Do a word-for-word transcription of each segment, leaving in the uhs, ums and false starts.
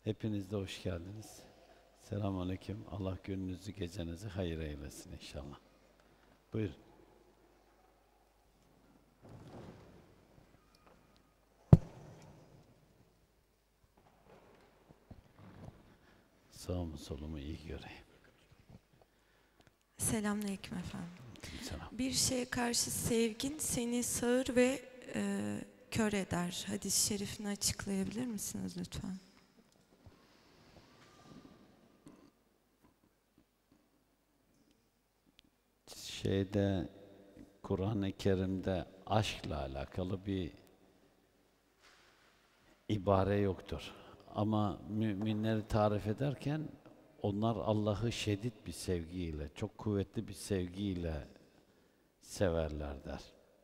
Hepiniz de hoş geldiniz. Selamünaleyküm. Allah gününüzü, gecenizi hayır eylesin inşallah. Buyurun. Sağımı solumu iyi göreyim. Selamünaleyküm efendim. Selam. Bir şeye karşı sevgin seni sağır ve e, kör eder. Hadis-i şerifini açıklayabilir misiniz lütfen? Şeyde, Kur'an-ı Kerim'de aşkla alakalı bir ibare yoktur. Ama müminleri tarif ederken onlar Allah'ı şiddet bir sevgiyle, çok kuvvetli bir sevgiyle severler der.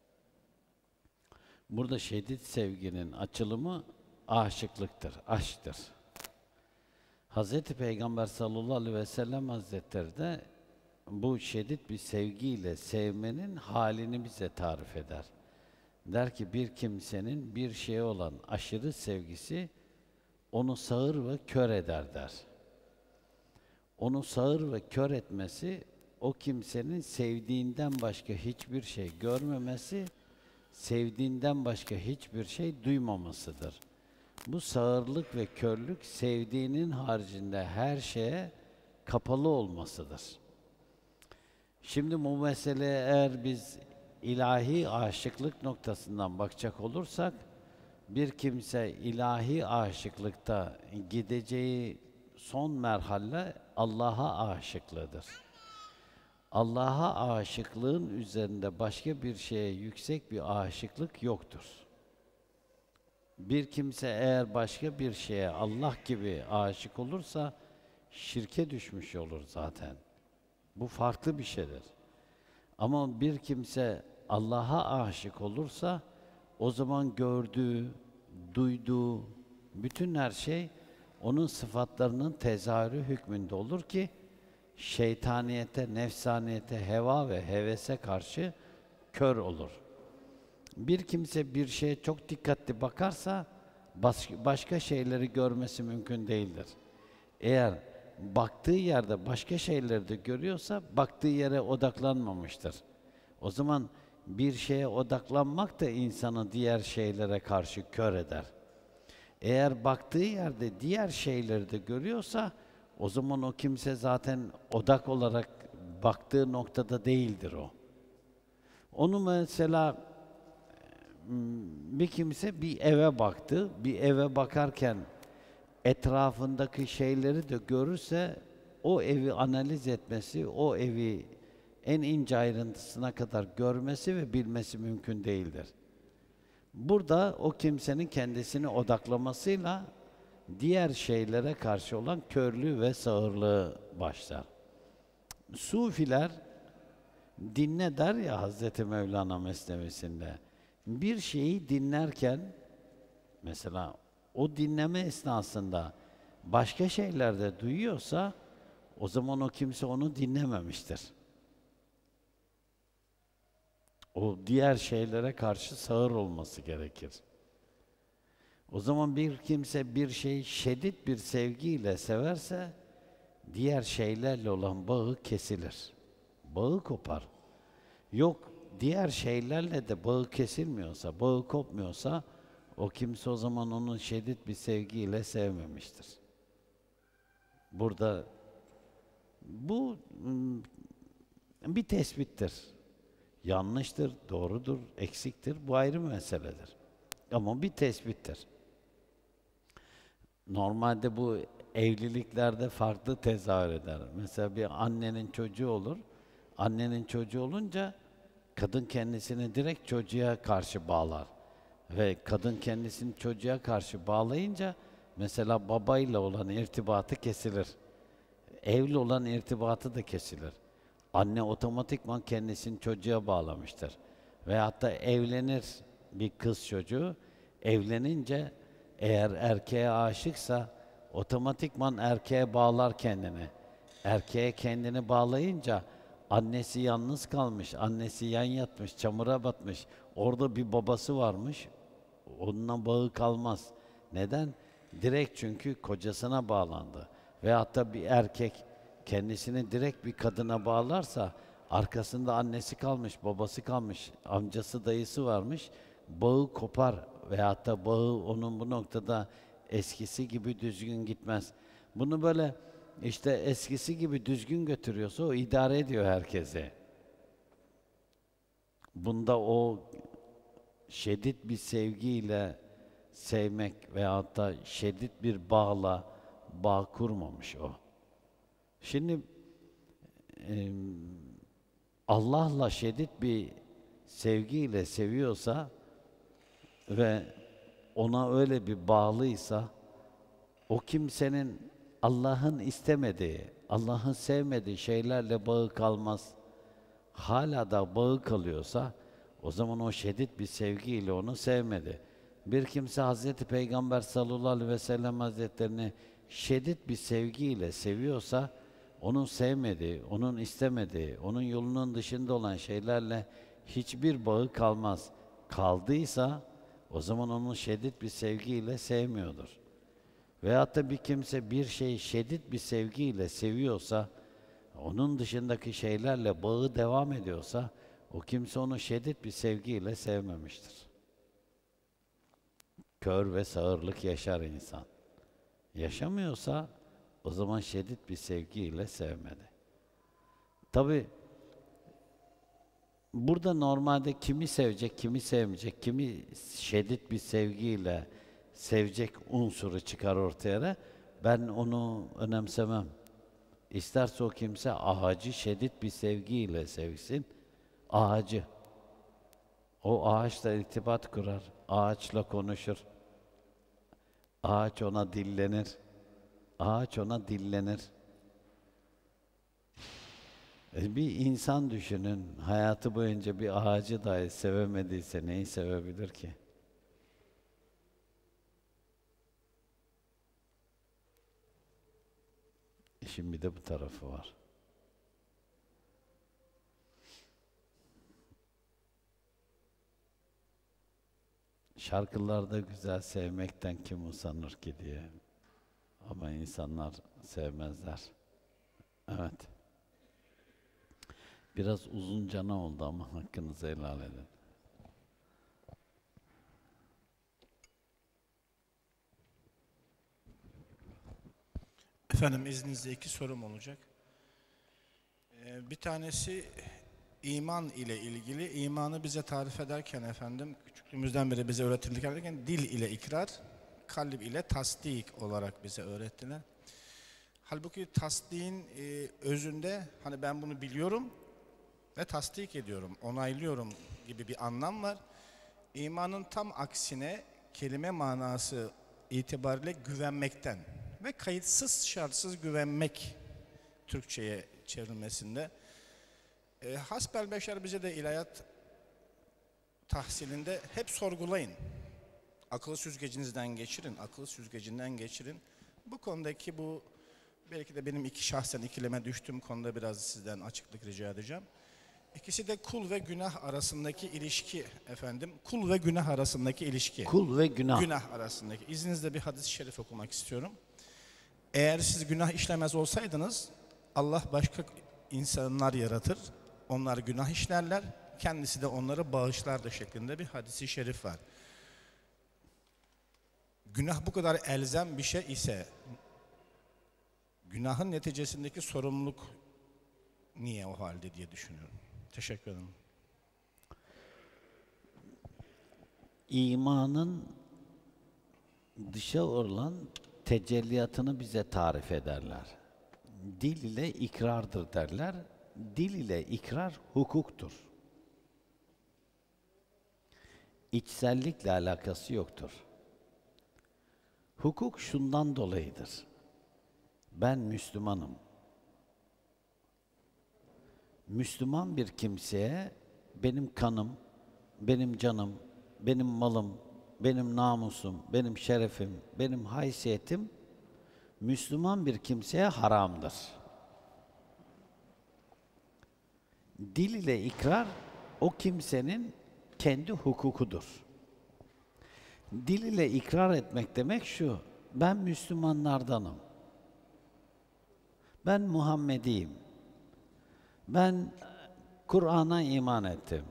Burada şiddet sevginin açılımı aşıklıktır, aşktır. Hazreti Peygamber sallallahu aleyhi ve sellem Hazretleri de bu şiddet bir sevgiyle sevmenin halini bize tarif eder. Der ki bir kimsenin bir şeye olan aşırı sevgisi onu sağır ve kör eder der. Onu sağır ve kör etmesi, o kimsenin sevdiğinden başka hiçbir şey görmemesi, sevdiğinden başka hiçbir şey duymamasıdır. Bu sağırlık ve körlük, sevdiğinin haricinde her şeye kapalı olmasıdır. Şimdi bu meseleye eğer biz ilahi aşıklık noktasından bakacak olursak, bir kimse ilahi aşıklıkta gideceği son merhale Allah'a aşıklığıdır. Allah'a aşıklığın üzerinde başka bir şeye yüksek bir aşıklık yoktur. Bir kimse eğer başka bir şeye Allah gibi aşık olursa şirke düşmüş olur zaten. Bu farklı bir şeydir. Ama bir kimse Allah'a aşık olursa o zaman gördüğü, duyduğu bütün her şey onun sıfatlarının tezahürü hükmünde olur ki şeytaniyete, nefsaniyete, heva ve hevese karşı kör olur. Bir kimse bir şeye çok dikkatli bakarsa başka şeyleri görmesi mümkün değildir. Eğer baktığı yerde başka şeyleri de görüyorsa baktığı yere odaklanmamıştır. O zaman bir şeye odaklanmak da insanı diğer şeylere karşı kör eder. Eğer baktığı yerde diğer şeyleri de görüyorsa o zaman o kimse zaten odak olarak baktığı noktada değildir o. Onu mesela bir kimse bir eve baktı, bir eve bakarken etrafındaki şeyleri de görürse o evi analiz etmesi, o evi en ince ayrıntısına kadar görmesi ve bilmesi mümkün değildir. Burada o kimsenin kendisini odaklamasıyla diğer şeylere karşı olan körlüğü ve sağırlığı başlar. Sufiler dinle der ya Hazreti Mevlana Mesnevisinde. Bir şeyi dinlerken mesela o dinleme esnasında başka şeyler de duyuyorsa o zaman o kimse onu dinlememiştir. O diğer şeylere karşı sağır olması gerekir. O zaman bir kimse bir şeyi şiddet bir sevgiyle severse diğer şeylerle olan bağı kesilir. Bağı kopar. Yok diğer şeylerle de bağı kesilmiyorsa, bağı kopmuyorsa o kimse o zaman onu şiddet bir sevgiyle sevmemiştir. Burada bu bir tespittir. Yanlıştır, doğrudur, eksiktir. Bu ayrı bir meseledir. Ama bir tespittir. Normalde bu evliliklerde farklı tezahür eder. Mesela bir annenin çocuğu olur. Annenin çocuğu olunca kadın kendisini direkt çocuğa karşı bağlar. Ve kadın kendisini çocuğa karşı bağlayınca mesela babayla olan irtibatı kesilir. Evli olan irtibatı da kesilir. Anne otomatikman kendisini çocuğa bağlamıştır. Veyahut da evlenir bir kız çocuğu, evlenince eğer erkeğe aşıksa otomatikman erkeğe bağlar kendini. Erkeğe kendini bağlayınca annesi yalnız kalmış, annesi yan yatmış, çamura batmış. Orada bir babası varmış, onunla bağı kalmaz. Neden? Direkt çünkü kocasına bağlandı. Veyahut da bir erkek kendisini direkt bir kadına bağlarsa arkasında annesi kalmış, babası kalmış, amcası, dayısı varmış. Bağı kopar veyahut da bağı onun bu noktada eskisi gibi düzgün gitmez. Bunu böyle işte eskisi gibi düzgün götürüyorsa o idare ediyor herkese. Bunda o şiddet bir sevgiyle sevmek veyahut da şiddet bir bağla bağ kurmamış o. Şimdi e, Allah'la şiddet bir sevgiyle seviyorsa ve ona öyle bir bağlıysa, o kimsenin Allah'ın istemediği, Allah'ın sevmediği şeylerle bağı kalmaz. Hala da bağı kalıyorsa, o zaman o şiddet bir sevgiyle onu sevmedi. Bir kimse Hazreti Peygamber sallallahu aleyhi ve sellem Hazretlerini şiddet bir sevgiyle seviyorsa, onun sevmediği, onun istemediği, onun yolunun dışında olan şeylerle hiçbir bağı kalmaz. Kaldıysa, o zaman onu şiddet bir sevgiyle sevmiyordur. Veyahut da bir kimse bir şeyi şiddet bir sevgiyle seviyorsa, onun dışındaki şeylerle bağı devam ediyorsa, o kimse onu şiddet bir sevgiyle sevmemiştir. Kör ve sağırlık yaşar insan. Yaşamıyorsa, o zaman şiddet bir sevgiyle sevmedi. Tabii, burada normalde kimi sevecek, kimi sevmeyecek, kimi şiddet bir sevgiyle sevecek unsuru çıkar ortaya. Ben onu önemsemem. İsterse o kimse ağacı şiddet bir sevgiyle sevsin, ağacı. O ağaçla irtibat kurar, ağaçla konuşur. Ağaç ona dillenir, ağaç ona dillenir. E bir insan düşünün, hayatı boyunca bir ağacı dahi sevemediyse neyi sevebilir ki? İşin bir de bu tarafı var. Şarkılarda güzel sevmekten kim usanır ki diye. Ama insanlar sevmezler. Evet. Biraz uzun cana oldu ama hakkınızı helal edin. Efendim izninizle iki sorum olacak. Ee, bir tanesi iman ile ilgili. İmanı bize tarif ederken efendim, küçüklüğümüzden beri bize öğretilirken dil ile ikrar, kalp ile tasdik olarak bize öğrettiler. Halbuki tasdiğin e, özünde hani ben bunu biliyorum ve tasdik ediyorum, onaylıyorum gibi bir anlam var. İmanın tam aksine kelime manası itibariyle güvenmekten ve kayıtsız şartsız güvenmek Türkçe'ye çevrilmesinde. E, hasbelbeşer bize de ilahiyat tahsilinde hep sorgulayın. Akıl süzgecinizden geçirin, akıl süzgecinden geçirin. Bu konudaki bu, belki de benim iki şahsen ikileme düştüğüm konuda biraz sizden açıklık rica edeceğim. İkisi de kul ve günah arasındaki ilişki efendim. Kul ve günah arasındaki ilişki. Kul ve günah. Günah arasındaki. İzninizle bir hadis-i şerif okumak istiyorum. Eğer siz günah işlemez olsaydınız, Allah başka insanlar yaratır, onlar günah işlerler, kendisi de onları bağışlardı şeklinde bir hadis-i şerif var. Günah bu kadar elzem bir şey ise, günahın neticesindeki sorumluluk niye o halde diye düşünüyorum. Teşekkür ederim. İmanın dışa olan tecelliyatını bize tarif ederler. Dil ile ikrardır derler. Dil ile ikrar hukuktur. İçsellikle alakası yoktur. Hukuk şundan dolayıdır. Ben Müslümanım. Müslüman bir kimseye benim kanım, benim canım, benim malım, benim namusum, benim şerefim, benim haysiyetim Müslüman bir kimseye haramdır. Dil ile ikrar o kimsenin kendi hukukudur. Dil ile ikrar etmek demek şu: ben Müslümanlardanım. Ben Muhammediyim. Ben Kur'an'a iman ettim.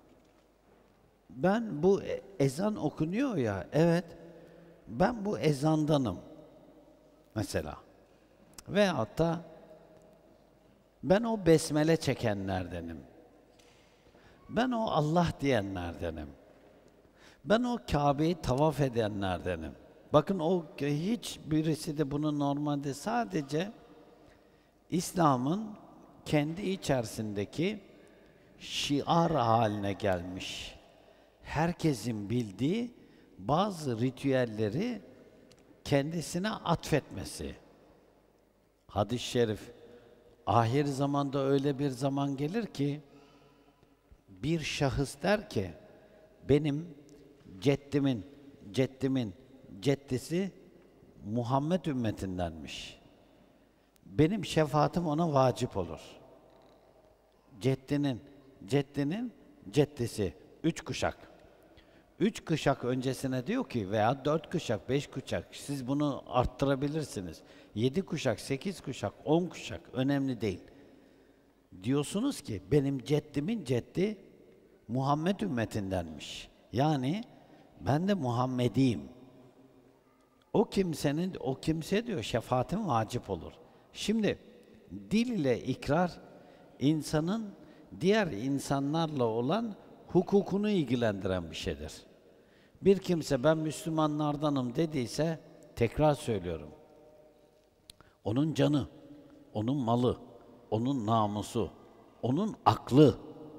Ben bu e- ezan okunuyor ya, evet. Ben bu ezandanım. Mesela. Veyahut da ben o besmele çekenlerdenim. Ben o Allah diyenlerdenim. Ben o Kabe'yi tavaf edenlerdenim. Bakın o hiç birisi de bunu normalde sadece İslam'ın kendi içerisindeki şiar haline gelmiş. Herkesin bildiği bazı ritüelleri kendisine atfetmesi. Hadis-i şerif, ahir zamanda öyle bir zaman gelir ki, bir şahıs der ki, benim ceddimin, ceddimin ceddisi Muhammed ümmetindenmiş. Benim şefaatim ona vacip olur. Ceddinin, ceddinin ceddisi, üç kuşak. Üç kuşak öncesine diyor ki veya dört kuşak, beş kuşak, siz bunu arttırabilirsiniz. Yedi kuşak, sekiz kuşak, on kuşak, önemli değil. Diyorsunuz ki benim ceddimin ceddi Muhammed ümmetindenmiş. Yani ben de Muhammediyim. O kimsenin, o kimse diyor şefaatin vacip olur. Şimdi dil ile ikrar insanın diğer insanlarla olan hukukunu ilgilendiren bir şeydir. Bir kimse ben Müslümanlardanım dediyse, tekrar söylüyorum, onun canı, onun malı, onun namusu, onun aklı,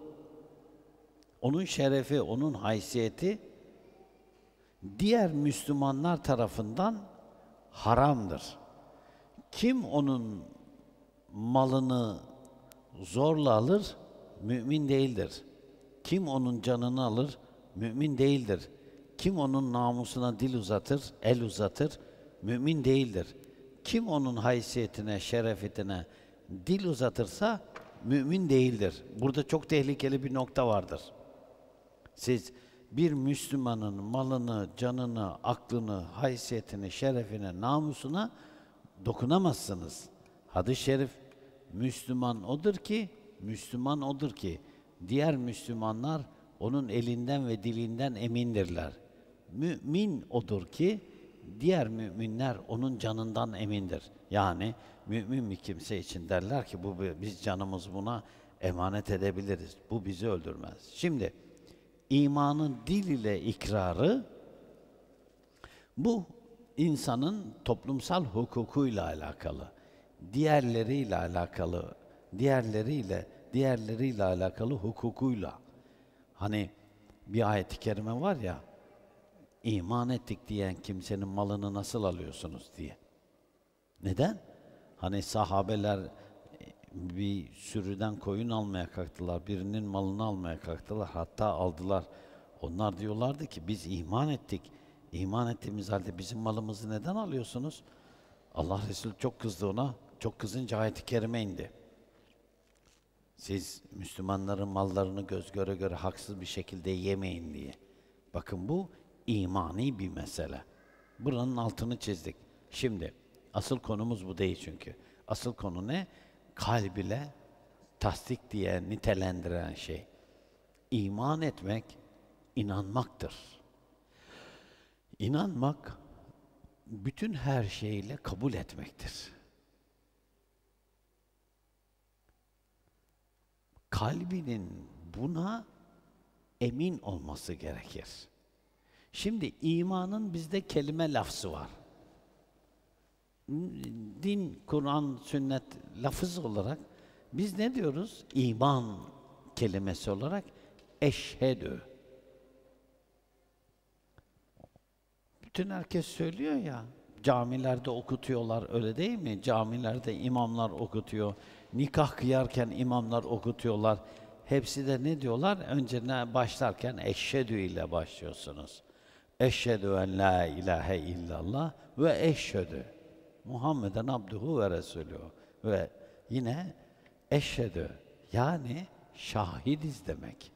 onun şerefi, onun haysiyeti diğer Müslümanlar tarafından haramdır. Kim onun malını zorla alır, mümin değildir. Kim onun canını alır, mümin değildir. Kim onun namusuna dil uzatır, el uzatır, mümin değildir. Kim onun haysiyetine, şerefetine dil uzatırsa, mümin değildir. Burada çok tehlikeli bir nokta vardır. Siz bir Müslümanın malını, canını, aklını, haysiyetini, şerefine, namusuna dokunamazsınız. Hadis-i şerif, Müslüman odur ki, Müslüman odur ki, diğer Müslümanlar onun elinden ve dilinden emindirler. Mümin odur ki, diğer müminler onun canından emindir. Yani mümin bir kimse için derler ki, bu biz canımız buna emanet edebiliriz. Bu bizi öldürmez. Şimdi imanın dil ile ikrarı, bu insanın toplumsal hukukuyla alakalı, diğerleriyle alakalı, diğerleriyle, diğerleriyle alakalı hukukuyla. Hani bir ayet-i kerime var ya, iman ettik diyen kimsenin malını nasıl alıyorsunuz diye. Neden? Hani sahabeler bir sürüden koyun almaya kalktılar, birinin malını almaya kalktılar, hatta aldılar. Onlar diyorlardı ki biz iman ettik, iman ettiğimiz halde bizim malımızı neden alıyorsunuz? Allah Resulü çok kızdı ona, çok kızınca ayet-i kerime indi. Siz Müslümanların mallarını göz göre göre haksız bir şekilde yemeyin diye. Bakın bu imani bir mesele. Buranın altını çizdik. Şimdi asıl konumuz bu değil çünkü. Asıl konu ne? Kalb ile tasdik diye nitelendiren şey. İman etmek, inanmaktır. İnanmak, bütün her şeyle kabul etmektir. Kalbinin buna emin olması gerekir. Şimdi imanın bizde kelime lafzı var. Din, Kur'an, sünnet lafız olarak biz ne diyoruz? İman kelimesi olarak eşhedü. Bütün herkes söylüyor ya, camilerde okutuyorlar, öyle değil mi? Camilerde imamlar okutuyor, nikah kıyarken imamlar okutuyorlar. Hepsi de ne diyorlar? Önce ne başlarken eşhedü ile başlıyorsunuz. Eşhedü en la ilahe illallah ve eşhedü Muhammeden abduhu ve resulü. Ve yine eşhedü, yani şahidiz demek.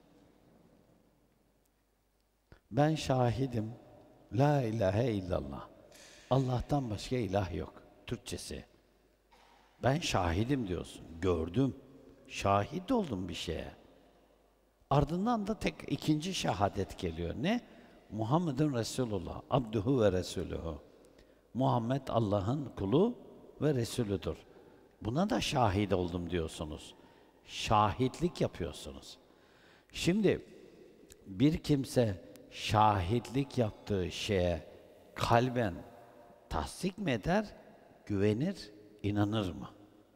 Ben şahidim, la ilahe illallah. Allah'tan başka ilah yok. Türkçesi. Ben şahidim diyorsun. Gördüm. Şahit oldum bir şeye. Ardından da tek ikinci şehadet geliyor. Ne? Muhammedun Resulullah. Abduhu ve Resuluhu. Muhammed Allah'ın kulu ve Resulüdür. Buna da şahit oldum diyorsunuz. Şahitlik yapıyorsunuz. Şimdi bir kimse şahitlik yaptığı şeye kalben tasdik mi eder, güvenir, inanır mı?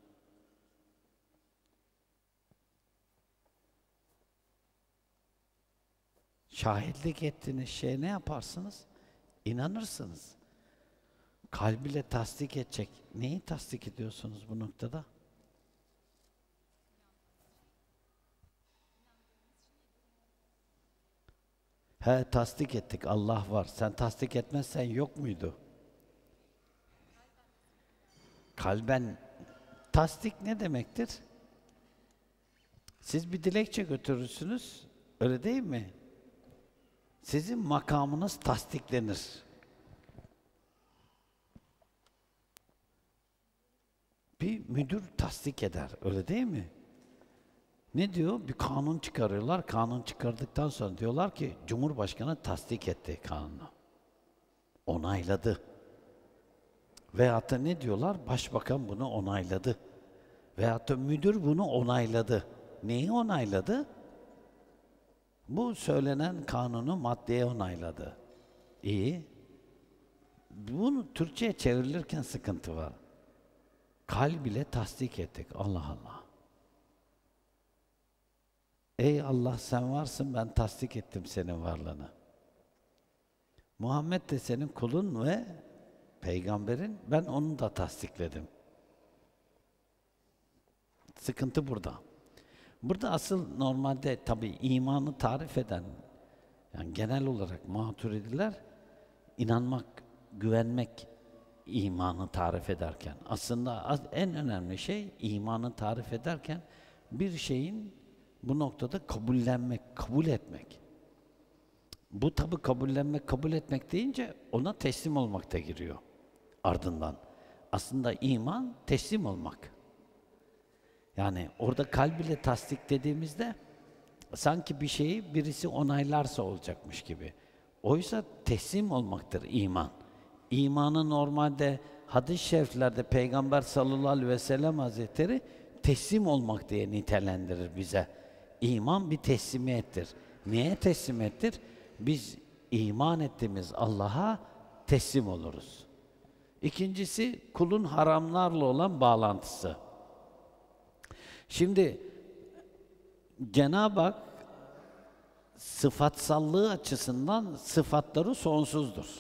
Şahitlik ettiğiniz şeye ne yaparsınız? İnanırsınız. Kalbiyle tasdik edecek. Neyi tasdik ediyorsunuz bu noktada? He, tasdik ettik, Allah var. Sen tasdik etmezsen yok muydu? Kalben tasdik ne demektir? Siz bir dilekçe götürürsünüz, öyle değil mi? Sizin makamınız tasdiklenir. Bir müdür tasdik eder, öyle değil mi? Ne diyor? Bir kanun çıkarıyorlar. Kanun çıkardıktan sonra diyorlar ki Cumhurbaşkanı tasdik etti kanunu. Onayladı. Veyahut da ne diyorlar? Başbakan bunu onayladı. Veyahut da müdür bunu onayladı. Neyi onayladı? Bu söylenen kanunu maddeye onayladı. İyi. Bunu Türkçe'ye çevrilirken sıkıntı var. Kalb ile tasdik ettik. Allah Allah. Ey Allah sen varsın, ben tasdik ettim senin varlığını. Muhammed de senin kulun ve peygamberin, ben onu da tasdikledim. Sıkıntı burada. Burada asıl normalde tabii imanı tarif eden, yani genel olarak Maturidiler, inanmak, güvenmek imanı tarif ederken, aslında en önemli şey imanı tarif ederken bir şeyin bu noktada kabullenmek, kabul etmek. Bu tabi kabullenmek, kabul etmek deyince ona teslim olmak da giriyor ardından. Aslında iman teslim olmak. Yani orada kalb ile tasdik dediğimizde sanki bir şeyi birisi onaylarsa olacakmış gibi. Oysa teslim olmaktır iman. İmanı normalde hadis-i şeriflerde Peygamber sallallahu aleyhi ve sellem Hazretleri teslim olmak diye nitelendirir bize. İman bir teslimiyettir. Neye teslimiyettir? Biz iman ettiğimiz Allah'a teslim oluruz. İkincisi, kulun haramlarla olan bağlantısı. Şimdi Cenab-ı Hak sıfatsallığı açısından sıfatları sonsuzdur.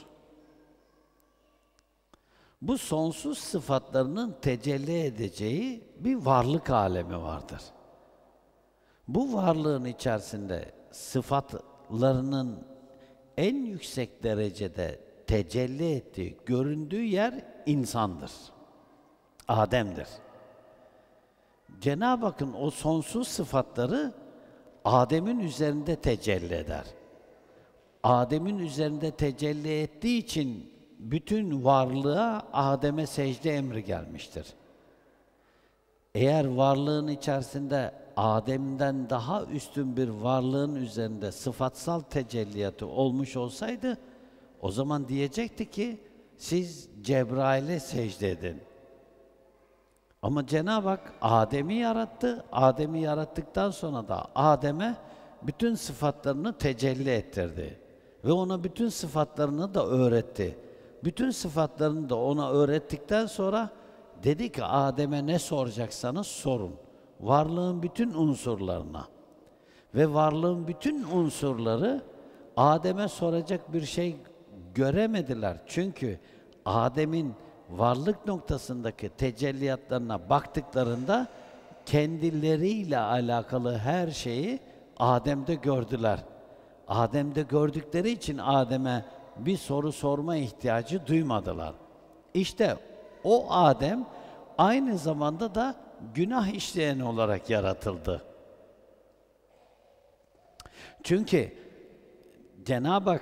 Bu sonsuz sıfatlarının tecelli edeceği bir varlık alemi vardır. Bu varlığın içerisinde sıfatlarının en yüksek derecede tecelli ettiği, göründüğü yer insandır. Adem'dir. Cenab-ı Hakk'ın o sonsuz sıfatları Adem'in üzerinde tecelli eder. Adem'in üzerinde tecelli ettiği için bütün varlığa Adem'e secde emri gelmiştir. Eğer varlığın içerisinde Adem'den daha üstün bir varlığın üzerinde sıfatsal tecelliyatı olmuş olsaydı, o zaman diyecekti ki siz Cebrail'e secde edin. Ama Cenab-ı Hak Adem'i yarattı. Adem'i yarattıktan sonra da Adem'e bütün sıfatlarını tecelli ettirdi. Ve ona bütün sıfatlarını da öğretti. Bütün sıfatlarını da ona öğrettikten sonra dedi ki Adem'e ne soracaksanız sorun. Varlığın bütün unsurlarına. Ve varlığın bütün unsurları Adem'e soracak bir şey göremediler. Çünkü Adem'in varlık noktasındaki tecelliyatlarına baktıklarında kendileriyle alakalı her şeyi Adem'de gördüler. Adem'de gördükleri için Adem'e bir soru sorma ihtiyacı duymadılar. İşte o Adem aynı zamanda da günah işleyen olarak yaratıldı. Çünkü Cenab-ı Hak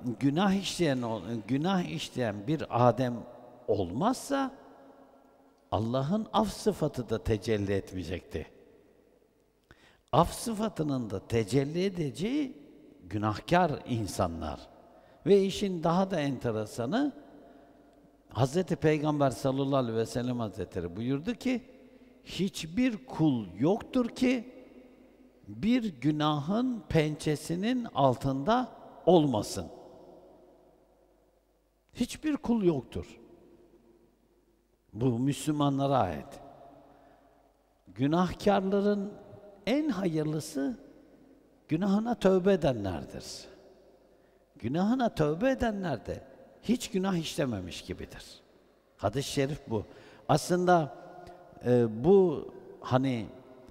günah işleyen günah işleyen bir Adem olmazsa Allah'ın af sıfatı da tecelli etmeyecekti. Af sıfatının da tecelli edeceği günahkar insanlar. Ve işin daha da enteresanı, Hazreti Peygamber sallallahu aleyhi ve sellem Hazretleri buyurdu ki, hiçbir kul yoktur ki bir günahın pençesinin altında olmasın. Hiçbir kul yoktur. Bu Müslümanlara ait. Günahkarların en hayırlısı günahına tövbe edenlerdir. Günahına tövbe edenler de hiç günah işlememiş gibidir. Hadis-i şerif bu. Aslında e, bu hani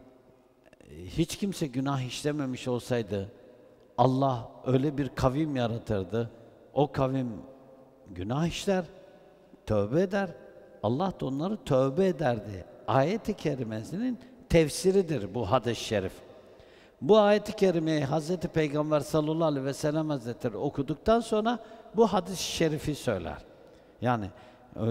e, hiç kimse günah işlememiş olsaydı Allah öyle bir kavim yaratırdı. O kavim günah işler, tövbe eder. Allah da onları tövbe ederdi. Ayet-i kerimesinin tefsiridir bu hadis-i şerif. Bu ayet-i kerimeyi Hazreti Peygamber sallallahu aleyhi ve sellem Hazretleri okuduktan sonra bu hadis-i şerifi söyler. Yani e,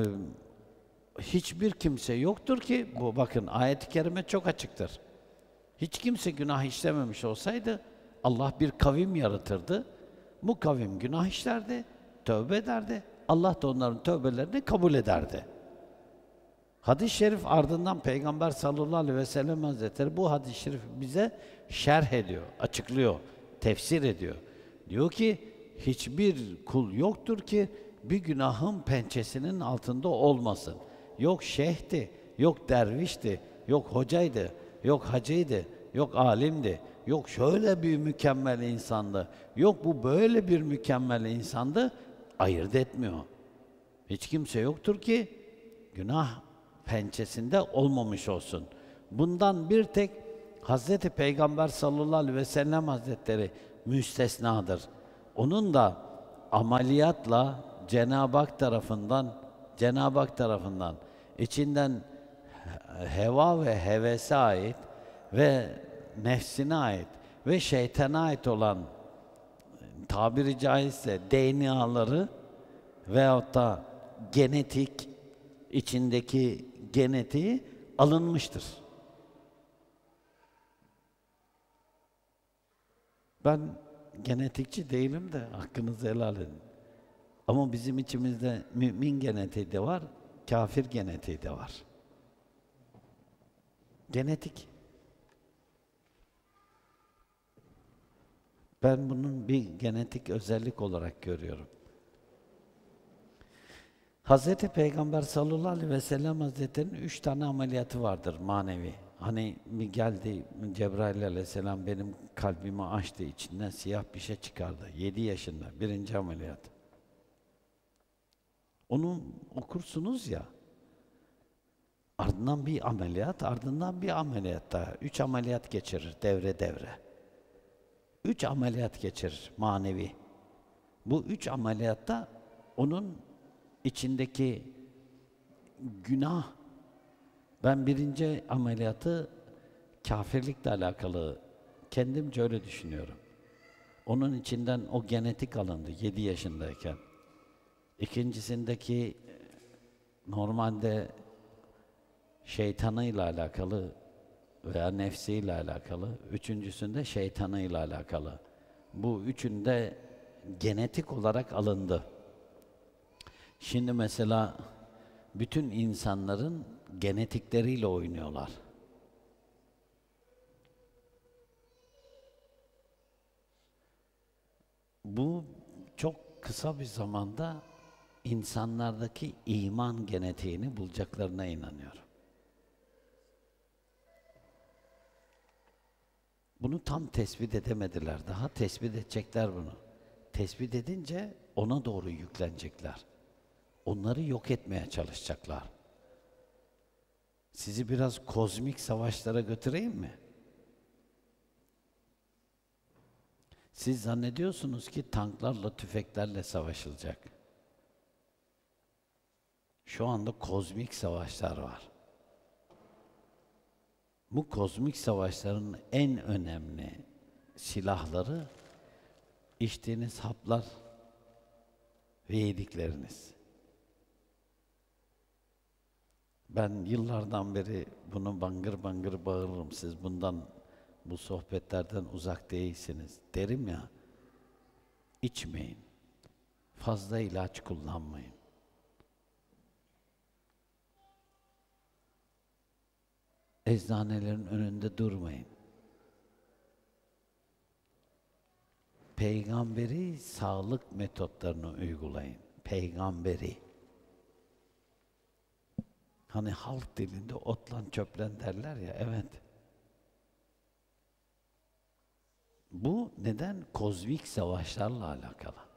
hiçbir kimse yoktur ki, bu bakın ayet-i kerime çok açıktır. Hiç kimse günah işlememiş olsaydı Allah bir kavim yaratırdı. Bu kavim günah işlerdi, tövbe ederdi. Allah da onların tövbelerini kabul ederdi. Hadis-i şerif ardından Peygamber sallallahu aleyhi ve sellem Hazretleri bu hadis-i şerif bize şerh ediyor, açıklıyor, tefsir ediyor. Diyor ki, hiçbir kul yoktur ki bir günahın pençesinin altında olmasın. Yok şeyhti, yok dervişti, yok hocaydı, yok hacıydı, yok alimdi, yok şöyle bir mükemmel insandı, yok bu böyle bir mükemmel insandı, ayırt etmiyor. Hiç kimse yoktur ki günah pençesinde olmamış olsun. Bundan bir tek Hazreti Peygamber sallallahu aleyhi ve sellem Hazretleri müstesnadır. Onun da ameliyatla Cenab-ı Hak tarafından Cenab-ı Hak tarafından içinden heva ve hevese ait ve nefsine ait ve şeytana ait olan, tabiri caizse D N A'ları veyahut da genetik, içindeki genetiği alınmıştır. Ben genetikçi değilim de hakkınızı helal edin. Ama bizim içimizde mümin genetiği de var, kafir genetiği de var. Genetik. Ben bunun bir genetik özellik olarak görüyorum. Hazreti Peygamber sallallahu aleyhi ve sellem Hazretleri'nin üç tane ameliyatı vardır manevi. Hani bir geldi Cebrail aleyhisselam benim kalbimi açtı, içinden siyah bir şey çıkardı. Yedi yaşında birinci ameliyat. Onu okursunuz ya. Ardından bir ameliyat, ardından bir ameliyat daha. Üç ameliyat geçirir devre devre. Üç ameliyat geçirir manevi. Bu üç ameliyatta onun içindeki günah, ben birinci ameliyatı kafirlikle alakalı kendimce öyle düşünüyorum. Onun içinden o genetik alındı yedi yaşındayken. İkincisindeki normalde şeytanıyla alakalı veya nefsiyle alakalı. Üçüncüsünde şeytanıyla alakalı. Bu üçünde genetik olarak alındı. Şimdi mesela bütün insanların genetikleriyle oynuyorlar. Bu çok kısa bir zamanda insanlardaki iman genetiğini bulacaklarına inanıyorum. Bunu tam tespit edemediler. Daha tespit edecekler bunu. Tespit edince ona doğru yüklenecekler. Onları yok etmeye çalışacaklar. Sizi biraz kozmik savaşlara götüreyim mi? Siz zannediyorsunuz ki tanklarla, tüfeklerle savaşılacak. Şu anda kozmik savaşlar var. Bu kozmik savaşların en önemli silahları içtiğiniz haplar, ve yedikleriniz. Ben yıllardan beri bunu bangır bangır bağırırım. Siz bundan, bu sohbetlerden uzak değilsiniz. Derim ya, içmeyin. Fazla ilaç kullanmayın. Eczanelerin önünde durmayın. Peygamberi sağlık metotlarını uygulayın. Peygamberi. Hani halk dilinde otlan çöplen derler ya, evet. Bu neden? Kozmik savaşlarla alakalı.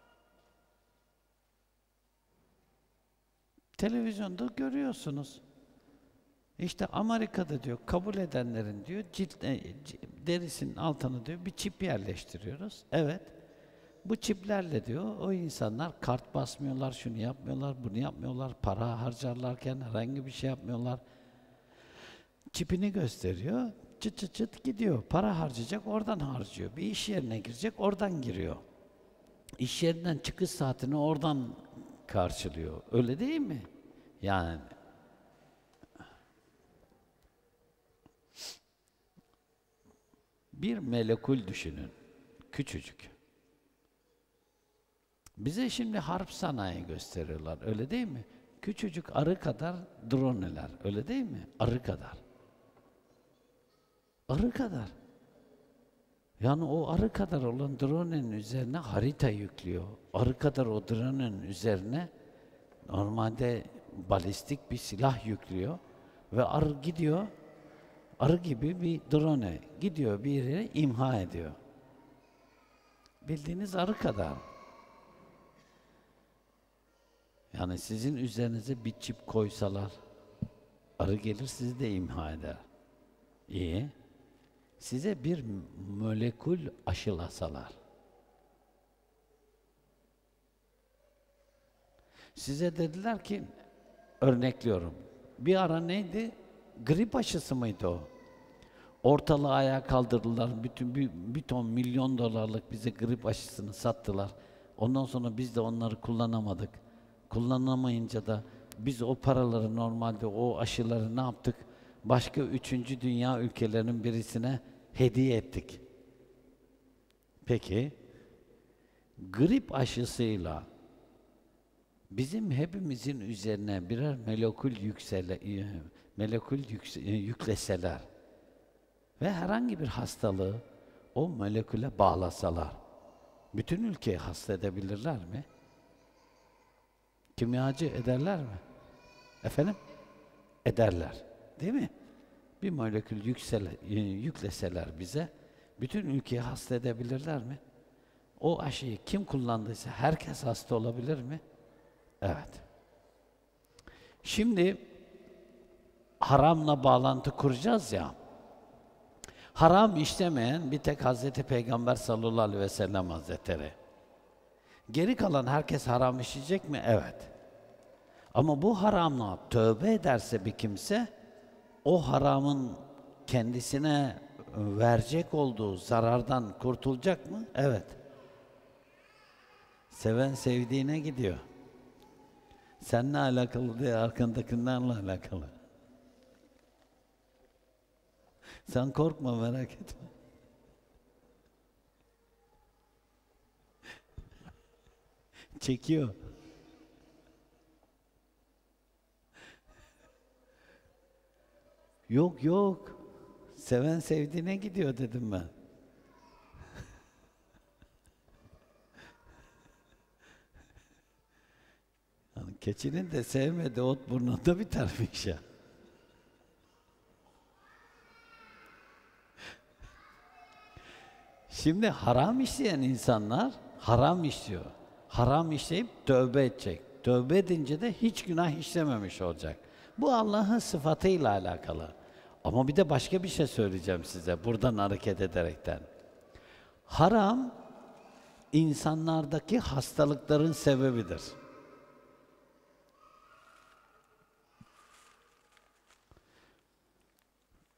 Televizyonda görüyorsunuz. İşte Amerika'da diyor, kabul edenlerin diyor, cilt, derisinin altına diyor bir çip yerleştiriyoruz. Evet. Bu çiplerle diyor, o insanlar kart basmıyorlar, şunu yapmıyorlar, bunu yapmıyorlar, para harcarlarken herhangi bir şey yapmıyorlar. Çipini gösteriyor, çıt çıt çıt gidiyor. Para harcayacak, oradan harcıyor. Bir iş yerine girecek, oradan giriyor. İş yerinden çıkış saatini oradan karşılıyor. Öyle değil mi? Yani bir molekül düşünün, küçücük. Bize şimdi harp sanayi gösteriyorlar, öyle değil mi? Küçücük arı kadar droneler, öyle değil mi? Arı kadar. Arı kadar. Yani o arı kadar olan drone'nin üzerine harita yüklüyor. Arı kadar o drone'nin üzerine normalde balistik bir silah yüklüyor. Ve arı gidiyor, arı gibi bir drone gidiyor bir yere imha ediyor. Bildiğiniz arı kadar. Yani sizin üzerinize bir çip koysalar, arı gelir sizi de imha eder. İyi. Size bir molekül aşılasalar, size dediler ki, örnekliyorum, bir ara neydi? Grip aşısı mıydı o? Ortalığı ayağa kaldırdılar, bütün bir, bir ton milyon dolarlık bize grip aşısını sattılar. Ondan sonra biz de onları kullanamadık. Kullanamayınca da biz o paraları normalde, o aşıları ne yaptık? Başka üçüncü dünya ülkelerinin birisine hediye ettik. Peki, grip aşısıyla bizim hepimizin üzerine birer molekül yüksele, molekül yükse, yükleseler ve herhangi bir hastalığı o moleküle bağlasalar, bütün ülkeyi hasta edebilirler mi? Kimyacı ederler mi? Efendim? Ederler. Değil mi? Bir molekül yüksele, yükleseler bize, bütün ülkeyi hasta edebilirler mi? O aşıyı kim kullandıysa herkes hasta olabilir mi? Evet. Şimdi haramla bağlantı kuracağız ya. Haram işlemeyen bir tek Hazreti Peygamber sallallahu aleyhi ve sellem Hazretleri. Geri kalan herkes haram işleyecek mi? Evet. Ama bu haramla tövbe ederse bir kimse, o haramın kendisine verecek olduğu zarardan kurtulacak mı? Evet. Seven sevdiğine gidiyor. Seninle alakalı değil, arkandakilerle alakalı. Sen korkma, merak etme. Çekiyor. Yok yok. Seven sevdiğine gidiyor dedim ben. Yani keçinin de sevmediği ot burnunda bitermiş ya. Şimdi haram işleyen insanlar haram işliyor. Haram işleyip tövbe edecek. Tövbe edince de hiç günah işlememiş olacak. Bu Allah'ın sıfatıyla alakalı. Ama bir de başka bir şey söyleyeceğim size buradan hareket ederekten. Haram insanlardaki hastalıkların sebebidir.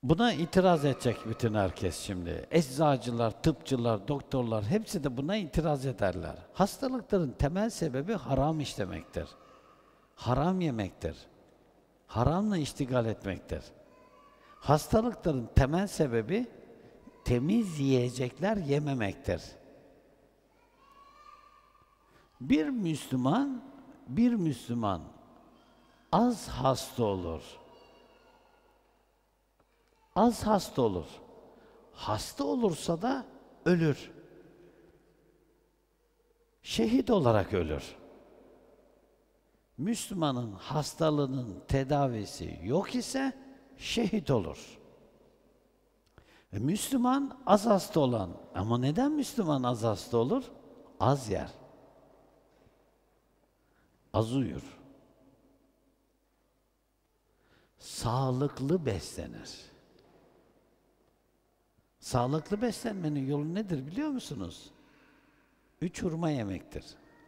Buna itiraz edecek bütün herkes şimdi. Eczacılar, tıpçılar, doktorlar hepsi de buna itiraz ederler. Hastalıkların temel sebebi haram işlemektir. Haram yemektir. Haramla iştigal etmektir. Hastalıkların temel sebebi temiz yiyecekler yememektir. Bir Müslüman, bir Müslüman az hasta olur. Az hasta olur. Hasta olursa da ölür. Şehit olarak ölür. Müslümanın hastalığının tedavisi yok ise şehit olur. E, Müslüman az hasta olan, ama neden Müslüman az hasta olur? Az yer. Az uyur. Sağlıklı beslenir. Sağlıklı beslenmenin yolu nedir biliyor musunuz? Üç hurma yemektir.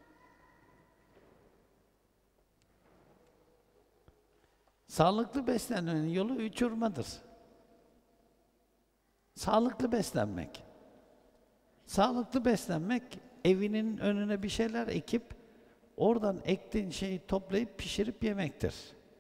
Sağlıklı beslenmenin yolu üç hurmadır. Sağlıklı beslenmek. Sağlıklı beslenmek, evinin önüne bir şeyler ekip, oradan ektiğin şeyi toplayıp pişirip yemektir.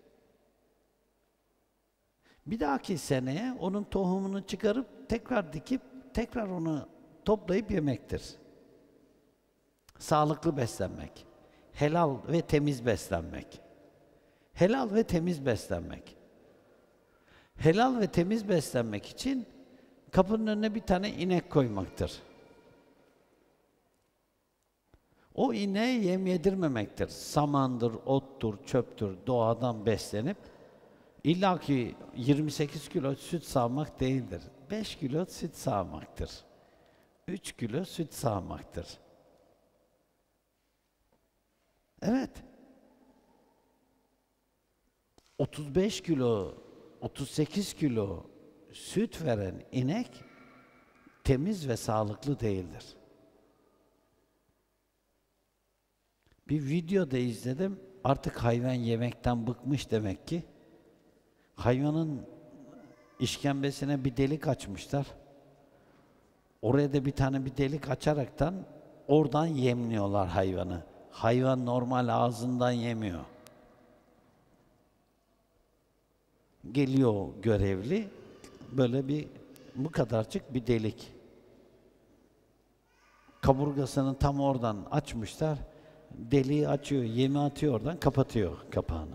Bir dahaki seneye onun tohumunu çıkarıp, tekrar dikip, tekrar onu toplayıp yemektir. Sağlıklı beslenmek. Helal ve temiz beslenmek. Helal ve temiz beslenmek. Helal ve temiz beslenmek için kapının önüne bir tane inek koymaktır. O ineğe yem yedirmemektir. Samandır, ottur, çöptür, doğadan beslenip illa ki yirmi sekiz kilo süt sağmak değildir. beş kilo süt sağmaktır. üç kilo süt sağmaktır. Evet. otuz beş kilo, otuz sekiz kilo süt veren inek temiz ve sağlıklı değildir. Bir videoda izledim, artık hayvan yemekten bıkmış demek ki. Hayvanın işkembesine bir delik açmışlar. Oraya da bir tane bir delik açaraktan oradan yemliyorlar hayvanı. Hayvan normal ağzından yemiyor. Geliyor görevli, böyle bir bu kadarcık bir delik. Kaburgasını tam oradan açmışlar. Deliği açıyor, yemi atıyor oradan, kapatıyor kapağını.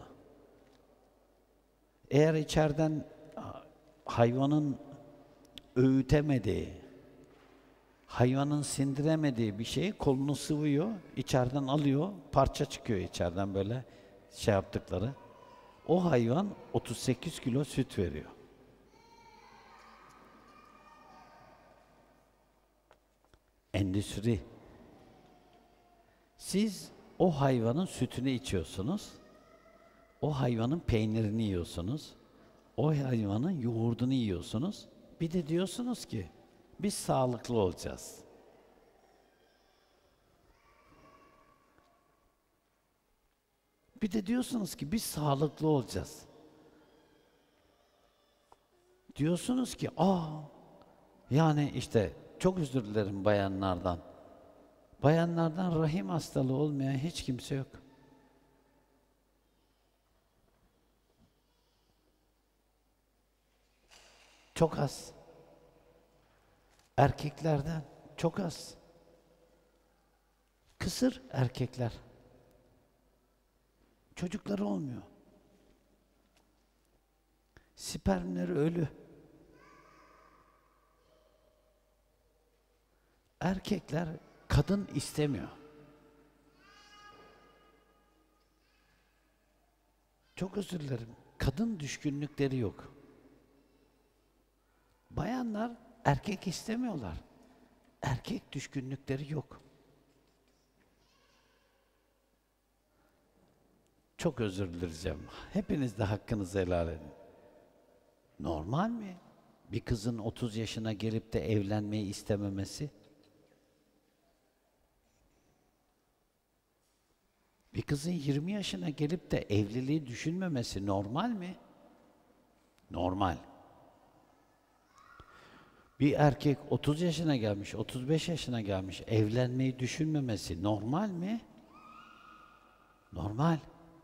Eğer içeriden hayvanın öğütemediği, hayvanın sindiremediği bir şeyi kolunu sıvıyor, içeriden alıyor, parça çıkıyor içeriden böyle şey yaptıkları. O hayvan otuz sekiz kilo süt veriyor. Endüstri. Siz o hayvanın sütünü içiyorsunuz, o hayvanın peynirini yiyorsunuz, o hayvanın yoğurdunu yiyorsunuz. Bir de diyorsunuz ki, biz sağlıklı olacağız. Bir de diyorsunuz ki, biz sağlıklı olacağız. Diyorsunuz ki, aa, yani işte çok özür dilerim bayanlardan. Bayanlardan rahim hastalığı olmayan hiç kimse yok. Çok az. Erkeklerden çok az. Kısır erkekler. Çocukları olmuyor. Spermleri ölü. Erkekler kadın istemiyor. Çok özür dilerim. Kadın düşkünlükleri yok. Bayanlar erkek istemiyorlar. Erkek düşkünlükleri yok. Çok özür dileyeceğim. Hepiniz de hakkınızı helal edin. Normal mi? Bir kızın otuz yaşına gelip de evlenmeyi istememesi? Bir kızın yirmi yaşına gelip de evliliği düşünmemesi normal mi? Normal. Bir erkek otuz yaşına gelmiş, otuz beş yaşına gelmiş, evlenmeyi düşünmemesi normal mi? Normal.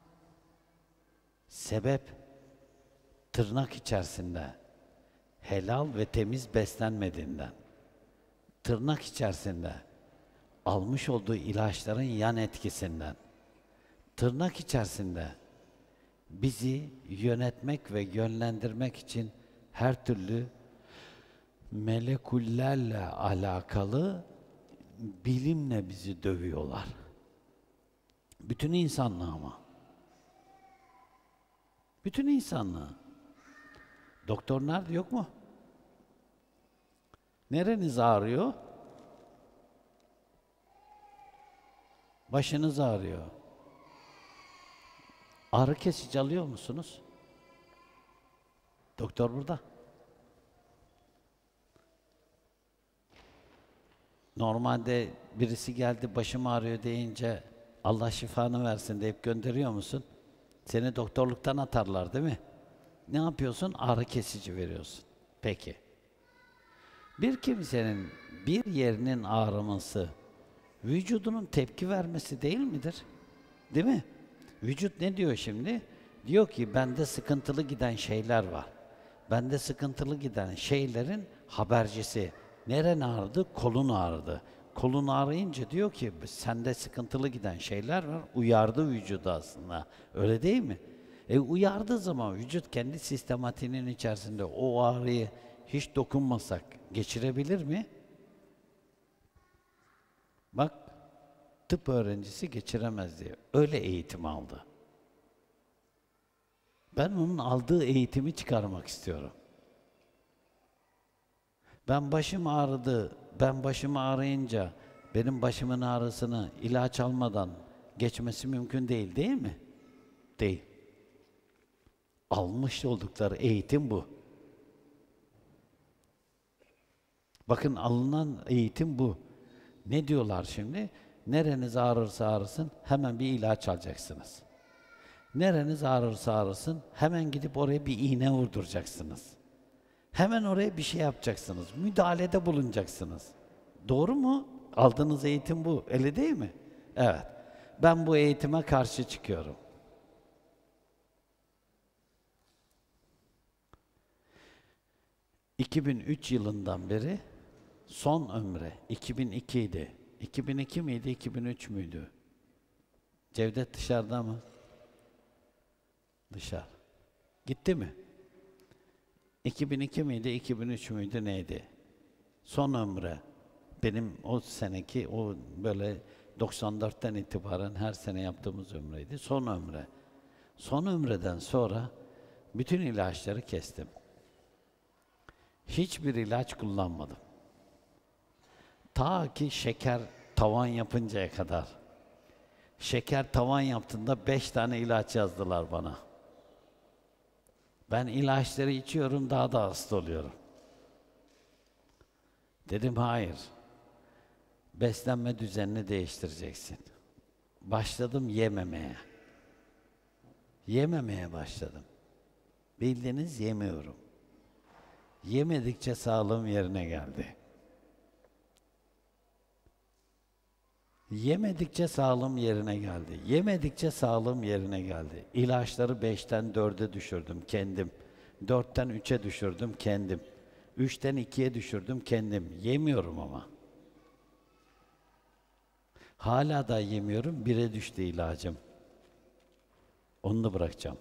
Sebep, tırnak içerisinde helal ve temiz beslenmediğinden, tırnak içerisinde almış olduğu ilaçların yan etkisinden, tırnak içerisinde bizi yönetmek ve yönlendirmek için her türlü melekullerle alakalı bilimle bizi dövüyorlar. Bütün insanlığı ama. Bütün insanlığı. Doktor nerede, yok mu? Nereniz ağrıyor? Başınız ağrıyor. Ağrı kesici alıyor musunuz? Doktor burada. Normalde birisi geldi başım ağrıyor deyince Allah şifanı versin deyip gönderiyor musun? Seni doktorluktan atarlar değil mi? Ne yapıyorsun? Ağrı kesici veriyorsun. Peki. Bir kimsenin bir yerinin ağrıması vücudunun tepki vermesi değil midir? Değil mi? Vücut ne diyor şimdi? Diyor ki bende sıkıntılı giden şeyler var. Bende sıkıntılı giden şeylerin habercisi. Neren ağrıdı? Kolun ağrıdı. Kolun ağrıyınca diyor ki sende sıkıntılı giden şeyler var. Uyardı vücudu aslında. Öyle değil mi? E uyardığı zaman vücut kendi sistematiğinin içerisinde o ağrıyı hiç dokunmasak geçirebilir mi? Bak, tıp öğrencisi geçiremez diye. Öyle eğitim aldı. Ben onun aldığı eğitimi çıkarmak istiyorum. Ben başım ağrıdı, ben başım ağrıyınca benim başımın ağrısını ilaç almadan geçmesi mümkün değil, değil mi? Değil. Almış oldukları eğitim bu. Bakın alınan eğitim bu. Ne diyorlar şimdi? Nereniz ağrırsa ağrısın hemen bir ilaç alacaksınız. Nereniz ağrırsa ağrısın hemen gidip oraya bir iğne vurduracaksınız. Hemen oraya bir şey yapacaksınız. Müdahalede bulunacaksınız. Doğru mu? Aldığınız eğitim bu. Öyle değil mi? Evet. Ben bu eğitime karşı çıkıyorum. iki bin üç yılından beri son ömre iki bin iki idi. iki bin iki miydi, iki bin üç müydü? Cevdet dışarıda mı? Dışarı. Gitti mi? iki bin iki miydi, iki bin üç müydü, neydi? Son ömre. Benim o seneki, o böyle doksan dörtten itibaren her sene yaptığımız ömreydi. Son ömre. Son ömreden sonra bütün ilaçları kestim. Hiçbir ilaç kullanmadım. Ta ki şeker tavan yapıncaya kadar. Şeker tavan yaptığında beş tane ilaç yazdılar bana. Ben ilaçları içiyorum, daha da hasta oluyorum. Dedim hayır. Beslenme düzenini değiştireceksin. Başladım yememeye. Yememeye başladım. Bildiğiniz yemiyorum. Yemedikçe sağlığım yerine geldi. Yemedikçe sağlığım yerine geldi. Yemedikçe sağlığım yerine geldi. İlaçları beşten dörde düşürdüm kendim. Dörtten üçe düşürdüm kendim. Üçten ikiye düşürdüm kendim. Yemiyorum ama. Hala da yemiyorum. Bire düştü ilacım. Onu da bırakacağım.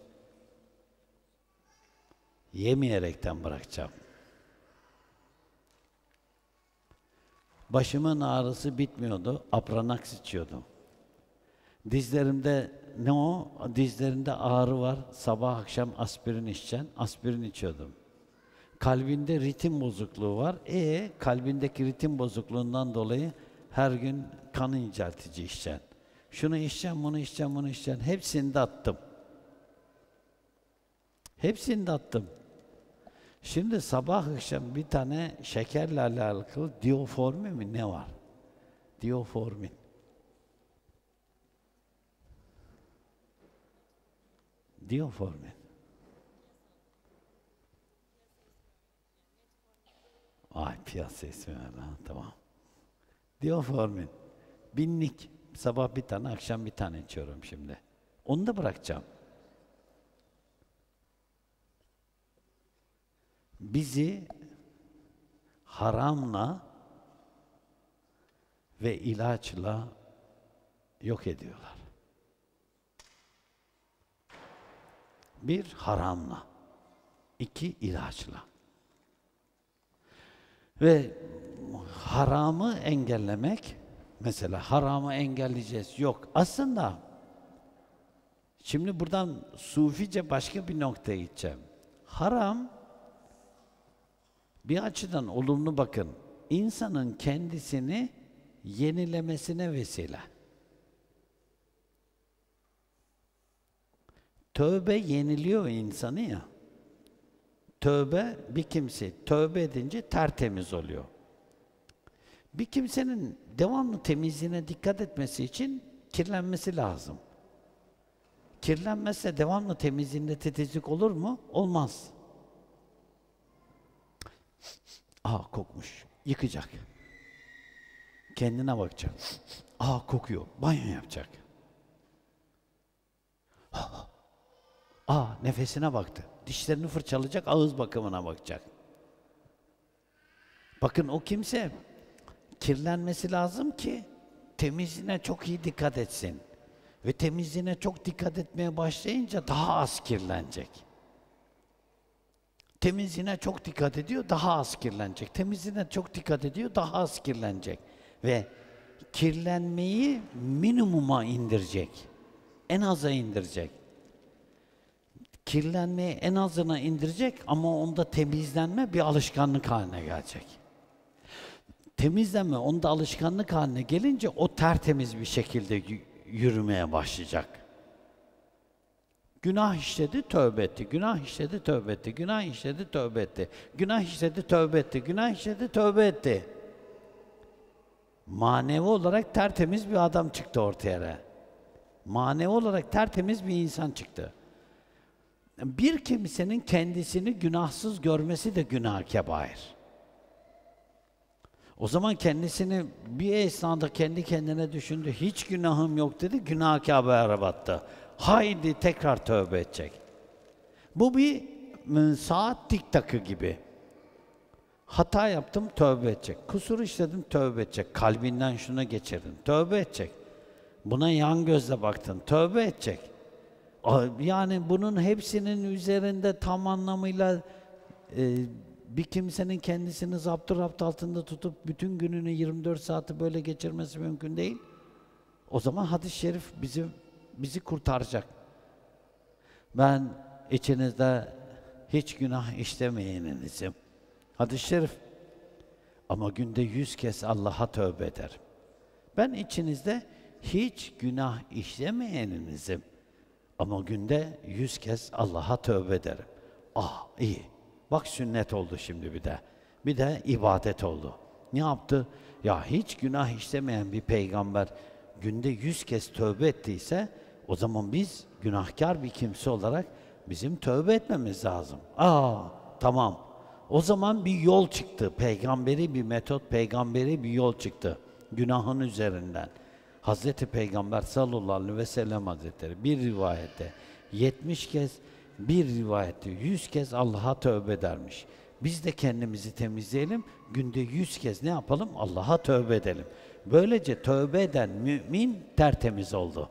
Yemeyerekten bırakacağım. Başımın ağrısı bitmiyordu. Apranax içiyordum. Dizlerimde ne o? Dizlerinde ağrı var. Sabah akşam aspirin içeceksin. Aspirin içiyordum. Kalbinde ritim bozukluğu var. E kalbindeki ritim bozukluğundan dolayı her gün kan inceltici içeceksin. Şunu içeceğim, bunu içeceğim, bunu içeceğim. Hepsini de attım. Hepsini de attım. Şimdi sabah akşam bir tane şekerle alakalı dioformin mi ne var? Dioformin. Dioformin. Ay piyasa ismi var, ha, tamam. Diyoformin. Binlik. Sabah bir tane, akşam bir tane içiyorum şimdi. Onu da bırakacağım. Bizi haramla ve ilaçla yok ediyorlar. Bir, haramla. İki, ilaçla. Ve haramı engellemek, mesela haramı engelleyeceğiz. Yok. Aslında şimdi buradan sufice başka bir noktaya gideceğim. Haram bir açıdan olumlu bakın. İnsanın kendisini yenilemesine vesile. Tövbe yeniliyor insanı ya. Tövbe, bir kimse tövbe edince tertemiz oluyor. Bir kimsenin devamlı temizliğine dikkat etmesi için kirlenmesi lazım. Kirlenmezse devamlı temizliğinde titizlik olur mu? Olmaz. Aa, kokmuş. Yıkacak. Kendine bakacak. Aa, kokuyor. Banyo yapacak. Aa, nefesine baktı. Dişlerini fırçalayacak, ağız bakımına bakacak. Bakın, o kimse kirlenmesi lazım ki temizliğine çok iyi dikkat etsin. Ve temizliğine çok dikkat etmeye başlayınca daha az kirlenecek. Temizliğine çok dikkat ediyor, daha az kirlenecek. Temizliğine çok dikkat ediyor, daha az kirlenecek. Ve kirlenmeyi minimuma indirecek. En aza indirecek. Kirlenmeyi en azına indirecek ama onda temizlenme bir alışkanlık haline gelecek. Temizlenme onda alışkanlık haline gelince o tertemiz bir şekilde yürümeye başlayacak. Günah işledi, tövbe etti. Günah işledi, tövbe etti. Günah işledi, tövbe etti. Günah işledi, tövbe etti. Günah işledi, tövbe etti. Manevi olarak tertemiz bir adam çıktı ortaya. Manevi olarak tertemiz bir insan çıktı. Bir kimsenin kendisini günahsız görmesi de günah kebair. O zaman kendisini bir esnada kendi kendine düşündü. Hiç günahım yok dedi, günah kebaire battı. Haydi tekrar tövbe edecek. Bu bir saat tik takı gibi. Hata yaptım, tövbe edecek. Kusur işledim, tövbe edecek. Kalbinden şuna geçirdin, tövbe edecek. Buna yan gözle baktın, tövbe edecek. Yani bunun hepsinin üzerinde tam anlamıyla e, bir kimsenin kendisini zapturapt altında tutup bütün gününü yirmi dört saati böyle geçirmesi mümkün değil. O zaman hadis-i şerif bizi bizi kurtaracak. Ben içinizde hiç günah işlemeyeninizim. Hadis-i şerif. Ama günde yüz kez Allah'a tövbe ederim. Ben içinizde hiç günah işlemeyeninizim. Ama günde yüz kez Allah'a tövbe ederim. Ah, iyi. Bak, sünnet oldu şimdi bir de. Bir de ibadet oldu. Ne yaptı? Ya hiç günah işlemeyen bir peygamber günde yüz kez tövbe ettiyse o zaman biz günahkar bir kimse olarak bizim tövbe etmemiz lazım. Aa, tamam. O zaman bir yol çıktı. Peygamberi bir metot, peygamberi bir yol çıktı. Günahın üzerinden. Hazreti Peygamber sallallahu aleyhi ve sellem Hazretleri bir rivayette yetmiş kez, bir rivayette yüz kez Allah'a tövbe edermiş. Biz de kendimizi temizleyelim, günde yüz kez ne yapalım? Allah'a tövbe edelim. Böylece tövbe eden mümin tertemiz oldu.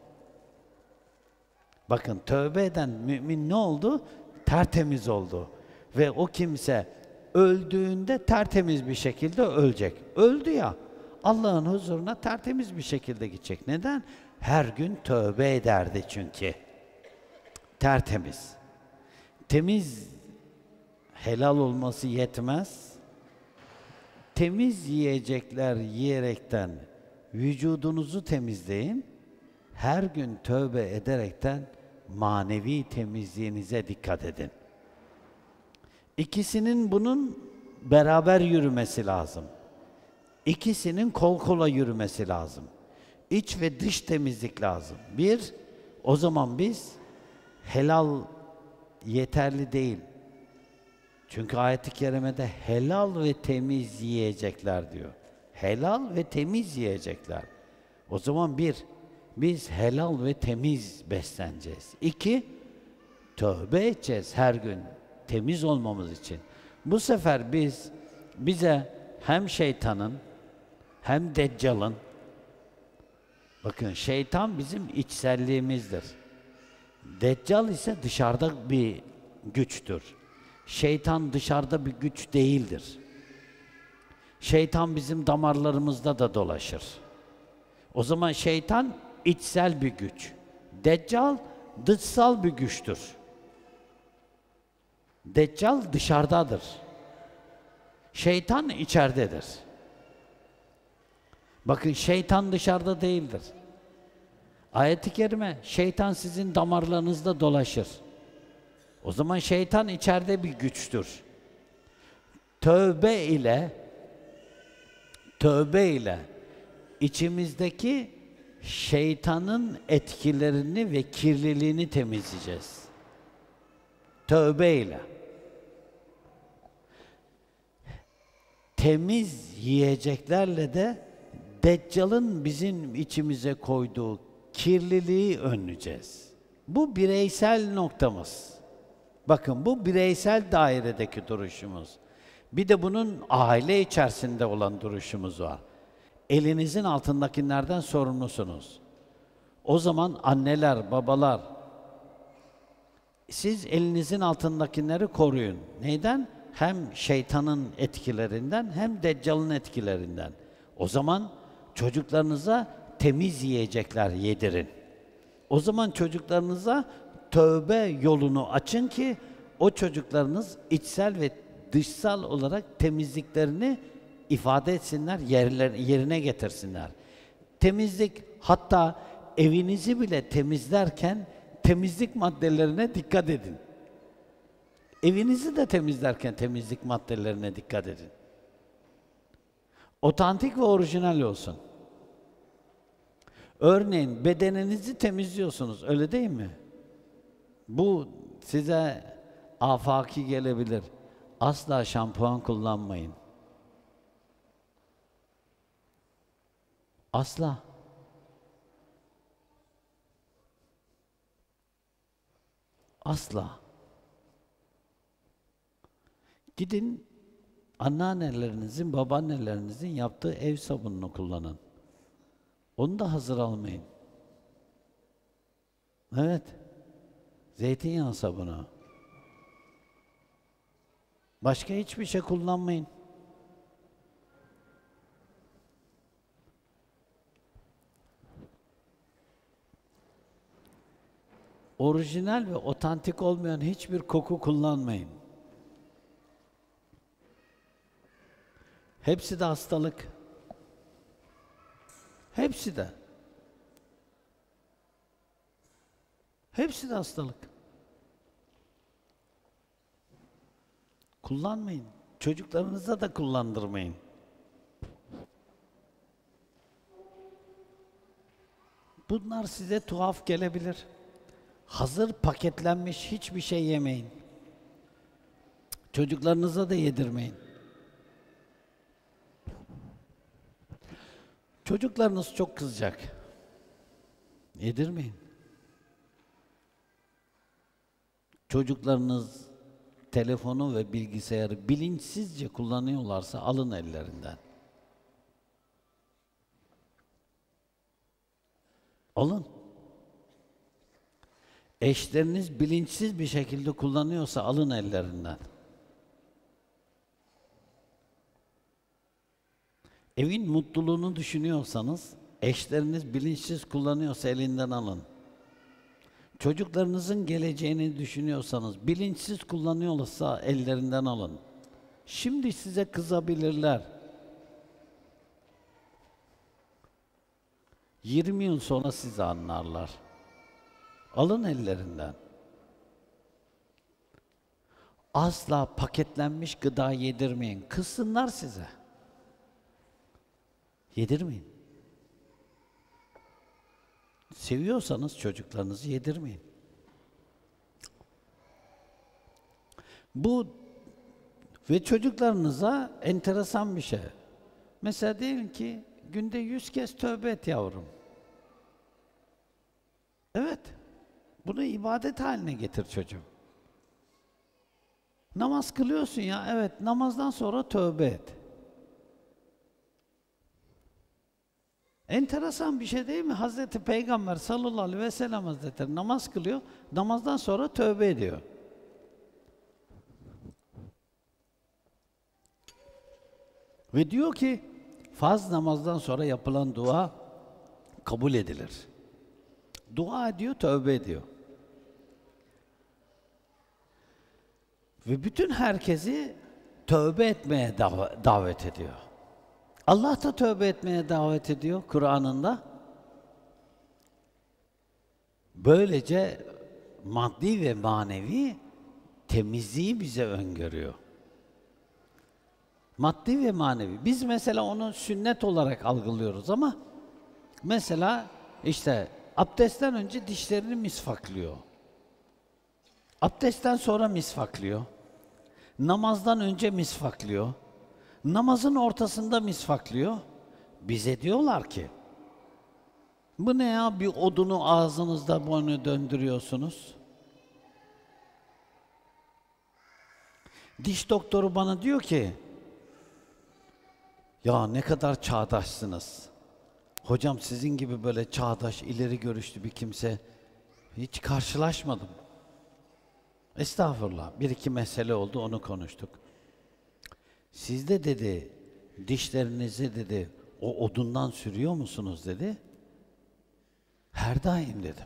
Bakın, tövbe eden mümin ne oldu? Tertemiz oldu. Ve o kimse öldüğünde tertemiz bir şekilde ölecek. Öldü ya, Allah'ın huzuruna tertemiz bir şekilde gidecek. Neden? Her gün tövbe ederdi çünkü. Tertemiz. Temiz, helal olması yetmez. Temiz yiyecekler yiyerekten vücudunuzu temizleyin. Her gün tövbe ederekten manevi temizliğinize dikkat edin. İkisinin bunun beraber yürümesi lazım. İkisinin kol kola yürümesi lazım. İç ve dış temizlik lazım. Bir, o zaman biz helal yeterli değil. Çünkü ayet-i kerimede helal ve temiz yiyecekler diyor. Helal ve temiz yiyecekler. O zaman bir, biz helal ve temiz besleneceğiz. İki, tövbe edeceğiz her gün temiz olmamız için. Bu sefer biz bize hem şeytanın hem Deccal'ın, bakın şeytan bizim içselliğimizdir. Deccal ise dışarıda bir güçtür. Şeytan dışarıda bir güç değildir. Şeytan bizim damarlarımızda da dolaşır. O zaman şeytan içsel bir güç. Deccal dışsal bir güçtür. Deccal dışarıdadır. Şeytan içeridedir. Bakın şeytan dışarıda değildir. Ayet-i kerime şeytan sizin damarlarınızda dolaşır. O zaman şeytan içeride bir güçtür. Tövbe ile tövbe ile içimizdeki şeytanın etkilerini ve kirliliğini temizleyeceğiz. Tövbe ile. Temiz yiyeceklerle de Deccal'ın bizim içimize koyduğu kirliliği önleyeceğiz. Bu bireysel noktamız. Bakın bu bireysel dairedeki duruşumuz. Bir de bunun aile içerisinde olan duruşumuz var. Elinizin altındakilerden sorumlusunuz. O zaman anneler, babalar, siz elinizin altındakileri koruyun. Neyden? Hem şeytanın etkilerinden hem Deccal'ın etkilerinden. O zaman çocuklarınıza temiz yiyecekler yedirin. O zaman çocuklarınıza tövbe yolunu açın ki o çocuklarınız içsel ve dışsal olarak temizliklerini ifade etsinler, yerler, yerine getirsinler. Temizlik, hatta evinizi bile temizlerken temizlik maddelerine dikkat edin. Evinizi de temizlerken temizlik maddelerine dikkat edin. Otantik ve orijinal olsun. Örneğin bedeninizi temizliyorsunuz, öyle değil mi? Bu size afaki gelebilir. Asla şampuan kullanmayın. Asla. Asla. Gidin anneannelerinizin, babaannelerinizin yaptığı ev sabununu kullanın. Onu da hazır almayın. Evet. Zeytinyağı sabunu. Başka hiçbir şey kullanmayın. Orijinal ve otantik olmayan hiçbir koku kullanmayın. Hepsi de hastalık. Hepsi de. Hepsi de hastalık. Kullanmayın. Çocuklarınıza da kullandırmayın. Bunlar size tuhaf gelebilir. Hazır paketlenmiş hiçbir şey yemeyin. Çocuklarınıza da yedirmeyin. Çocuklarınız çok kızacak. Yedirmeyin. Çocuklarınız telefonu ve bilgisayarı bilinçsizce kullanıyorlarsa alın ellerinden. Alın. Eşleriniz bilinçsiz bir şekilde kullanıyorsa alın ellerinden. Evin mutluluğunu düşünüyorsanız, eşleriniz bilinçsiz kullanıyorsa elinden alın. Çocuklarınızın geleceğini düşünüyorsanız, bilinçsiz kullanıyorsa ellerinden alın. Şimdi size kızabilirler. yirmi yıl sonra sizi anlarlar. Alın ellerinden. Asla paketlenmiş gıda yedirmeyin. Kızsınlar size. Yedirmeyin. Seviyorsanız çocuklarınızı yedirmeyin. Bu Ve çocuklarınıza enteresan bir şey. Mesela diyelim ki günde yüz kez tövbe et yavrum. Evet. Bunu ibadet haline getir çocuğum. Namaz kılıyorsun ya, evet. Namazdan sonra tövbe et. Enteresan bir şey değil mi? Hazreti Peygamber sallallahu aleyhi ve sellem Hazretleri namaz kılıyor, namazdan sonra tövbe ediyor. Ve diyor ki, farz namazdan sonra yapılan dua kabul edilir. Dua ediyor, tövbe ediyor. Ve bütün herkesi tövbe etmeye dav- davet ediyor. Allah da tövbe etmeye davet ediyor Kur'an'ında. Böylece maddi ve manevi temizliği bize öngörüyor. Maddi ve manevi. Biz mesela onu sünnet olarak algılıyoruz ama mesela işte abdestten önce dişlerini misvaklıyor. Abdestten sonra misvaklıyor. Namazdan önce misvaklıyor. Namazın ortasında misvaklıyor. Bize diyorlar ki, bu ne ya, bir odunu ağzınızda bunu döndürüyorsunuz. Diş doktoru bana diyor ki, ya ne kadar çağdaşsınız. Hocam sizin gibi böyle çağdaş, ileri görüşlü bir kimse hiç karşılaşmadım. Estağfurullah, bir iki mesele oldu, onu konuştuk. Siz de dedi, dişlerinizi dedi, o odundan sürüyor musunuz dedi. Her daim dedim.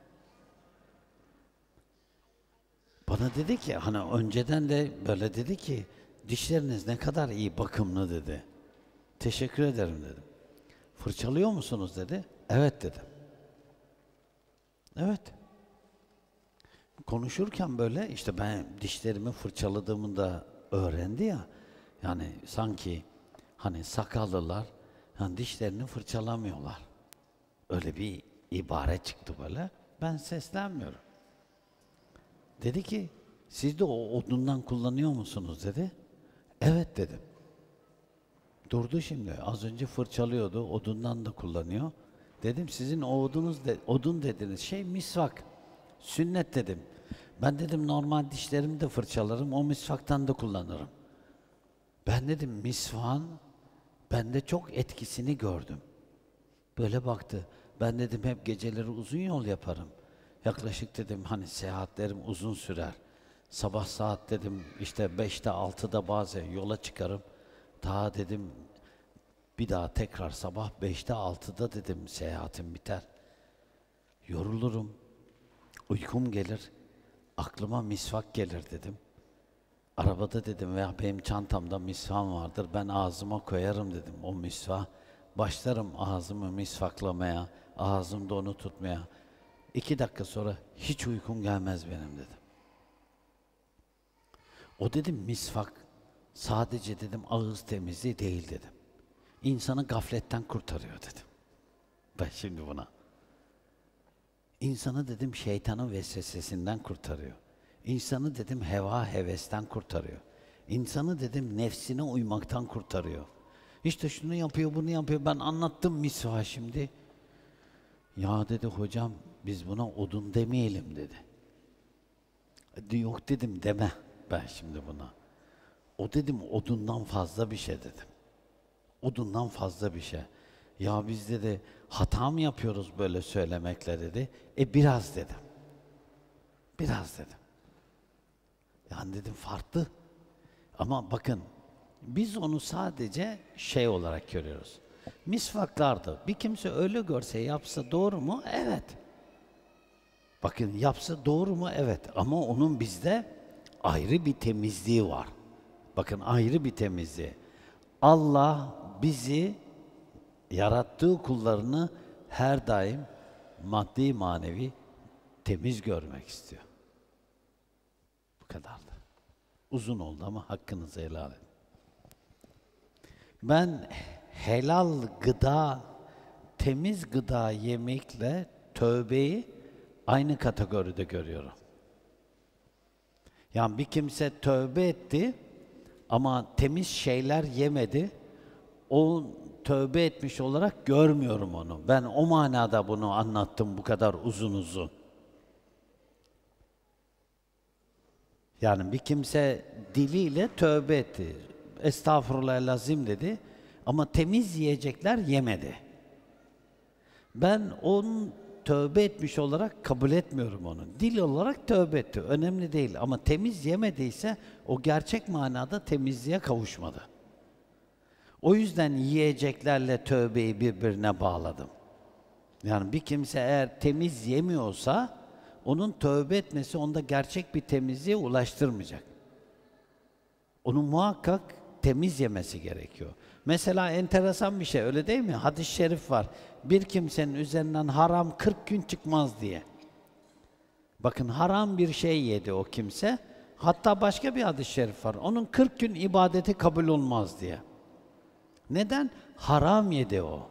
Bana dedi ki, hani önceden de böyle dedi ki, dişleriniz ne kadar iyi, bakımlı dedi. Teşekkür ederim dedim. Fırçalıyor musunuz dedi. Evet dedim. Evet. Konuşurken böyle işte ben dişlerimi fırçaladığımı da öğrendi ya. Yani sanki hani sakallılar hani dişlerini fırçalamıyorlar. Öyle bir ibare çıktı böyle. Ben seslenmiyorum. Dedi ki siz de o odundan kullanıyor musunuz dedi. Evet dedim. Durdu şimdi. Az önce fırçalıyordu. Odundan da kullanıyor. Dedim sizin o odunuz de, odun dediğiniz şey misvak. Sünnet dedim. Ben dedim normal dişlerimi de fırçalarım. O misvaktan da kullanırım. Ben dedim misvağın bende çok etkisini gördüm. Böyle baktı. Ben dedim hep geceleri uzun yol yaparım. Yaklaşık dedim hani seyahatlerim uzun sürer. Sabah saat dedim işte beşte altıda bazen yola çıkarım. Daha dedim bir daha tekrar sabah beşte altıda dedim seyahatim biter. Yorulurum. Uykum gelir. Aklıma misvak gelir dedim. Arabada dedim veya benim çantamda misvağım vardır. Ben ağzıma koyarım dedim o misvağı. Başlarım ağzımı misvaklamaya, ağzımda onu tutmaya. İki dakika sonra hiç uykum gelmez benim dedim. O dedim misvak sadece dedim ağız temizliği değil dedim. İnsanı gafletten kurtarıyor dedim. Ben şimdi buna. İnsanı dedim şeytanın vesvesesinden kurtarıyor. İnsanı dedim heva hevesten kurtarıyor. İnsanı dedim nefsine uymaktan kurtarıyor. İşte şunu yapıyor, bunu yapıyor. Ben anlattım misvağı şimdi. Ya dedi hocam biz buna odun demeyelim dedi. Yok dedim deme ben şimdi buna. O dedim odundan fazla bir şey dedim. Odundan fazla bir şey. Ya biz dedi hata mı yapıyoruz böyle söylemekle dedi. E biraz dedim. Biraz dedim. Yani dedim farklı. Ama bakın biz onu sadece şey olarak görüyoruz. Misvaklardı. Bir kimse öyle görse yapsa doğru mu? Evet. Bakın yapsa doğru mu? Evet. Ama onun bizde ayrı bir temizliği var. Bakın ayrı bir temizliği. Allah bizi yarattığı kullarını her daim maddi manevi temiz görmek istiyor. Bu kadardı. Uzun oldu ama hakkınızı helal edin. Ben helal gıda, temiz gıda yemekle tövbeyi aynı kategoride görüyorum. Yani bir kimse tövbe etti Ama temiz şeyler yemedi. O tövbe etmiş olarak görmüyorum onu. Ben o manada bunu anlattım bu kadar uzun uzun. Yani bir kimse diliyle tövbe etti. Estağfurullah lazim dedi. Ama temiz yiyecekler yemedi. Ben onun tövbe etmiş olarak kabul etmiyorum onu. Dil olarak tövbe etti. Önemli değil. Ama temiz yemediyse o gerçek manada temizliğe kavuşmadı. O yüzden yiyeceklerle tövbeyi birbirine bağladım. Yani bir kimse eğer temiz yemiyorsa onun tövbe etmesi onda gerçek bir temizliğe ulaştırmayacak. Onun muhakkak temiz yemesi gerekiyor. Mesela enteresan bir şey öyle değil mi? Hadis-i şerif var. Bir kimsenin üzerinden haram kırk gün çıkmaz diye. Bakın haram bir şey yedi o kimse. Hatta başka bir hadis-i şerif var. Onun kırk gün ibadeti kabul olmaz diye. Neden? Haram yedi o.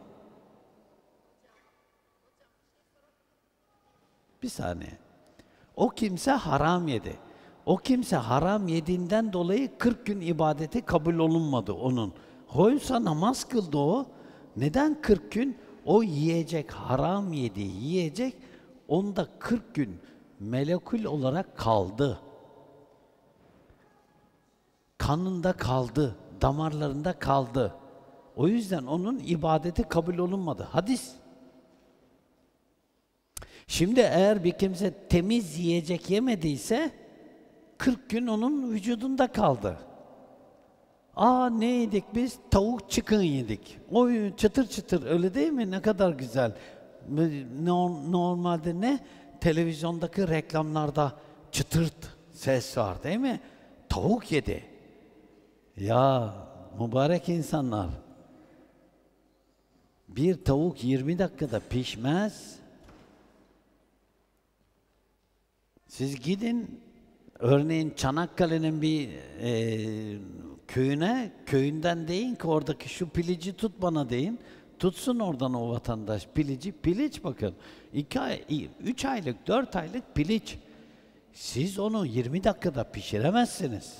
Bir saniye. O kimse haram yedi. O kimse haram yediğinden dolayı kırk gün ibadeti kabul olunmadı onun. Oysa namaz kıldı o. Neden kırk gün? O yiyecek, haram yedi, yiyecek, onda kırk gün melekül olarak kaldı. Kanında kaldı, damarlarında kaldı. O yüzden onun ibadeti kabul olunmadı. Hadis. Şimdi eğer bir kimse temiz yiyecek yemediyse kırk gün onun vücudunda kaldı. Aa ne yedik biz? Tavuk çıkın yedik. Oy çıtır çıtır öyle değil mi? Ne kadar güzel. Normalde ne? Televizyondaki reklamlarda çıtırt ses var değil mi? Tavuk yedi. Ya mübarek insanlar. Bir tavuk yirmi dakikada pişmez. Siz gidin, örneğin Çanakkale'nin bir e, köyüne, köyünden deyin ki oradaki şu pilici tut bana deyin. Tutsun oradan o vatandaş pilici. Piliç bakın. iki ay, üç aylık, dört aylık piliç. Siz onu yirmi dakikada pişiremezsiniz.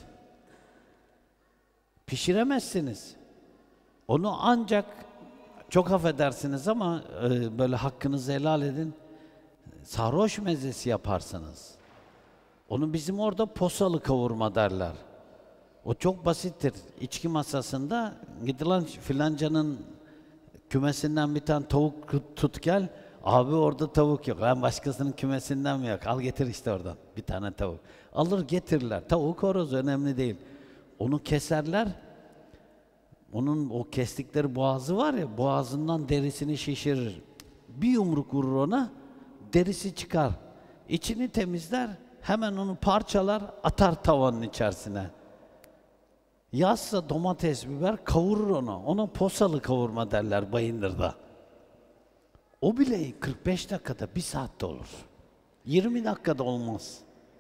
Pişiremezsiniz. Onu ancak, çok affedersiniz ama e, böyle hakkınızı helal edin, sarhoş mezesi yaparsınız. Onu bizim orada posalı kavurma derler. O çok basittir. İçki masasında gidilen filancanın kümesinden bir tane tavuk tut gel. Abi orada tavuk yok. Ben başkasının kümesinden mi yok? Al getir işte oradan bir tane tavuk. Alır getirirler. Tavuk horoz önemli değil. Onu keserler. Onun o kestikleri boğazı var ya, boğazından derisini şişirir. Bir yumruk vurur ona, derisi çıkar. İçini temizler, hemen onu parçalar, atar tavanın içerisine. Yazsa domates, biber kavurur onu. Ona posalı kavurma derler Bayındır'da. O bile kırk beş dakikada, bir saatte olur. yirmi dakikada olmaz.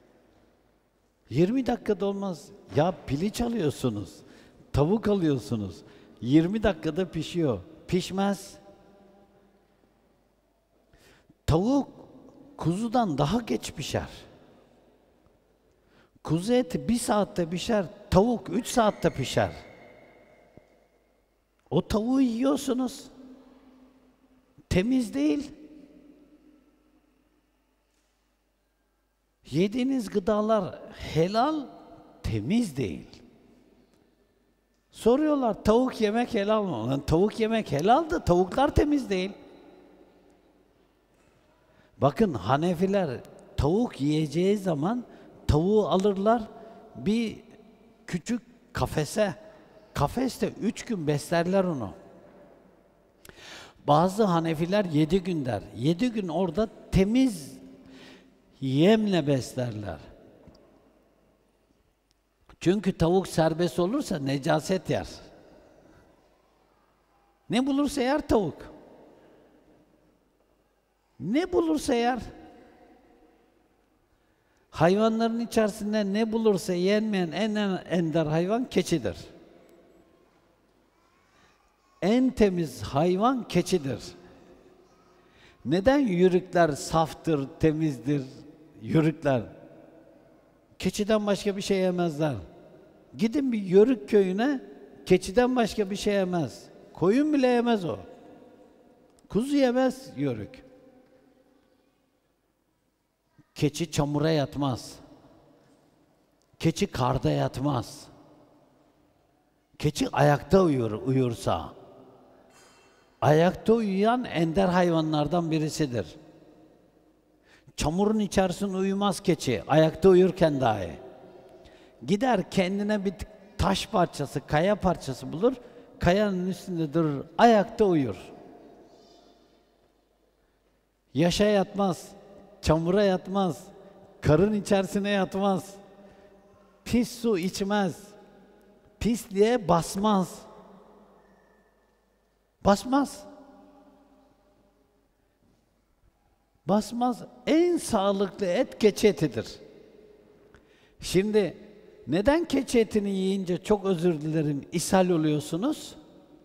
yirmi dakikada olmaz. Ya piliç alıyorsunuz, tavuk alıyorsunuz. yirmi dakikada pişiyor. Pişmez. Tavuk kuzudan daha geç pişer. Kuzu eti bir saatte pişer, tavuk üç saatte pişer. O tavuğu yiyorsunuz. Temiz değil. Yediğiniz gıdalar helal, temiz değil. Soruyorlar, tavuk yemek helal mı? Lan tavuk yemek helal da tavuklar temiz değil. Bakın Hanefiler tavuk yiyeceği zaman tavuğu alırlar bir küçük kafese. Kafeste üç gün beslerler onu. Bazı Hanefiler yedi gün der. Yedi gün orada temiz yemle beslerler. Çünkü tavuk serbest olursa necaset yer. Ne bulursa yer tavuk. Ne bulursa yer. Hayvanların içerisinde ne bulursa yenmeyen en ender hayvan keçidir. En temiz hayvan keçidir. Neden yürükler saftır, temizdir, yürükler? Keçiden başka bir şey yemezler. Gidin bir Yörük köyüne, keçiden başka bir şey yemez. Koyun bile yemez o. Kuzu yemez Yörük. Keçi çamura yatmaz. Keçi karda yatmaz. Keçi ayakta uyur, uyursa. Ayakta uyuyan ender hayvanlardan birisidir. Çamurun içerisinde uyumaz keçi, ayakta uyurken dahi. Gider kendine bir taş parçası, kaya parçası bulur, kayanın üstünde durur, ayakta uyur. Yaşa yatmaz, çamura yatmaz, karın içerisine yatmaz, pis su içmez, pisliğe basmaz. Basmaz. Basmaz. En sağlıklı et keçi etidir. Şimdi neden keçi etini yiyince, çok özür dilerim, ishal oluyorsunuz?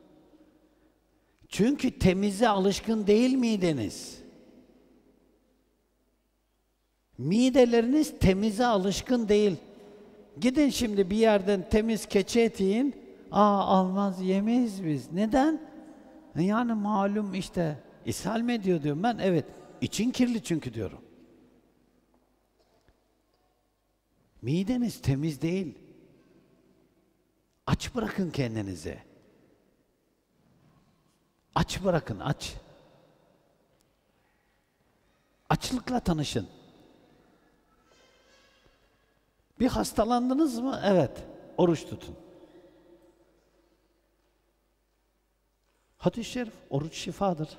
Çünkü temize alışkın değil miydiniz? Mideleriniz temize alışkın değil. Gidin şimdi bir yerden temiz keçi eti yiyin. Aa, almaz, yemeyiz biz. Neden? Yani malum işte, ishal mi ediyor diyorum ben. Evet, için kirli çünkü diyorum. Mideniz temiz değil. Aç bırakın kendinizi. Aç bırakın, aç. Açlıkla tanışın. Bir hastalandınız mı? Evet, oruç tutun. Hadis-i şerif, oruç şifadır.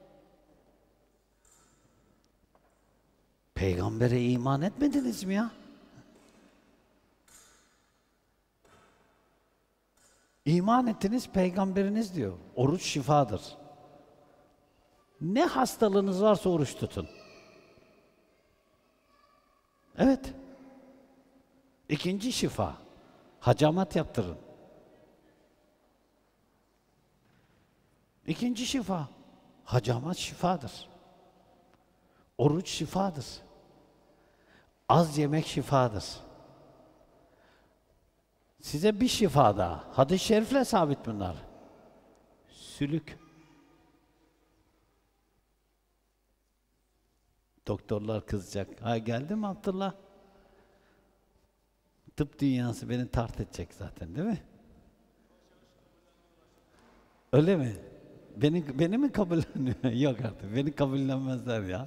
Peygambere iman etmediniz mi ya? İman ettiniz, peygamberiniz diyor. Oruç şifadır. Ne hastalığınız varsa oruç tutun. Evet. İkinci şifa. Hacamat yaptırın. İkinci şifa. Hacamat şifadır. Oruç şifadır. Az yemek şifadır. Size bir şifa daha. Hadis-i şerifle sabit bunlar. Sülük. Doktorlar kızacak. Ha, geldi mi Abdullah? Tıp dünyası beni tart edecek zaten, değil mi? Öyle mi? Beni, beni mi kabullenmiyor? Yok artık, beni kabullenmezler ya.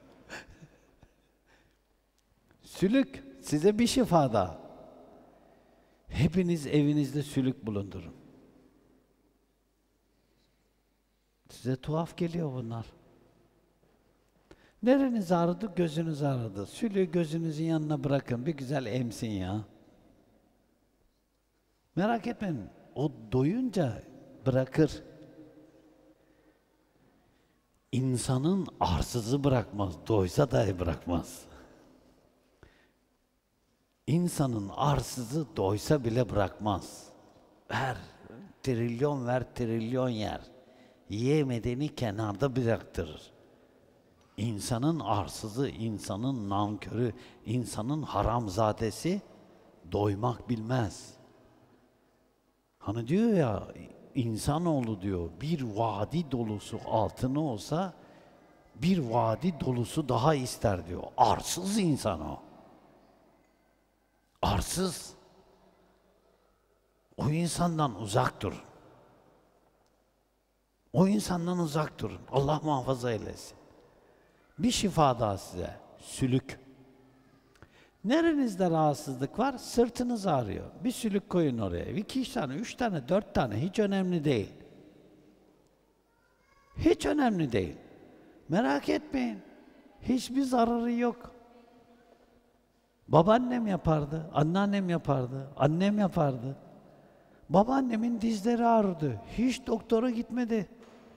Sülük, size bir şifa daha. Hepiniz evinizde sülük bulundurun. Size tuhaf geliyor bunlar. Nereniz ağrıdı? Gözünüz ağrıdı. Sülüğü gözünüzün yanına bırakın, bir güzel emsin ya. Merak etmeyin, o doyunca bırakır. İnsanın arsızı bırakmaz, doysa dahi bırakmaz. İnsanın arsızı doysa bile bırakmaz. Ver, trilyon ver, trilyon yer. Yiyemediğini kenarda bıraktırır. İnsanın arsızı, insanın nankörü, insanın haramzadesi doymak bilmez. Hani diyor ya, insanoğlu diyor, bir vadi dolusu altını olsa, bir vadi dolusu daha ister diyor. Arsız insan o. Arsız. O insandan uzak durun. O insandan uzak durun. Allah muhafaza eylesin. Bir şifa daha size. Sülük. Nerenizde rahatsızlık var? Sırtınız ağrıyor. Bir sülük koyun oraya. İki üç tane, üç tane, dört tane. Hiç önemli değil. Hiç önemli değil. Merak etmeyin. Hiçbir zararı yok. Babaannem yapardı, anneannem yapardı, annem yapardı. Babaannemin dizleri ağrıdı. Hiç doktora gitmedi.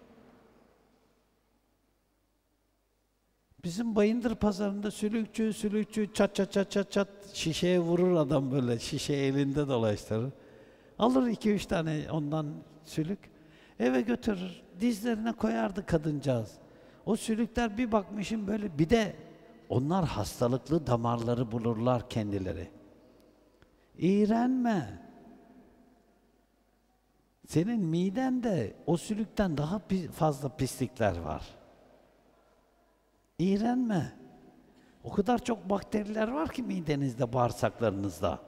Bizim Bayındır pazarında sülükçü, sülükçü çat çat çat çat çat şişeye vurur adam böyle, şişe elinde dolaştırır. Alır iki üç tane ondan sülük, eve götürür, dizlerine koyardı kadıncağız. O sülükler bir bakmışım böyle, bir de onlar hastalıklı damarları bulurlar kendileri. İğrenme, Senin midende o sülükten daha pi- fazla pislikler var. İğrenme. O kadar çok bakteriler var ki midenizde, bağırsaklarınızda.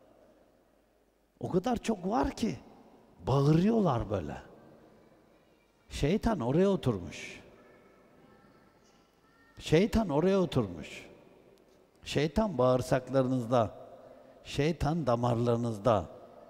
O kadar çok var ki bağırıyorlar böyle. Şeytan oraya oturmuş. Şeytan oraya oturmuş. Şeytan bağırsaklarınızda. Şeytan damarlarınızda.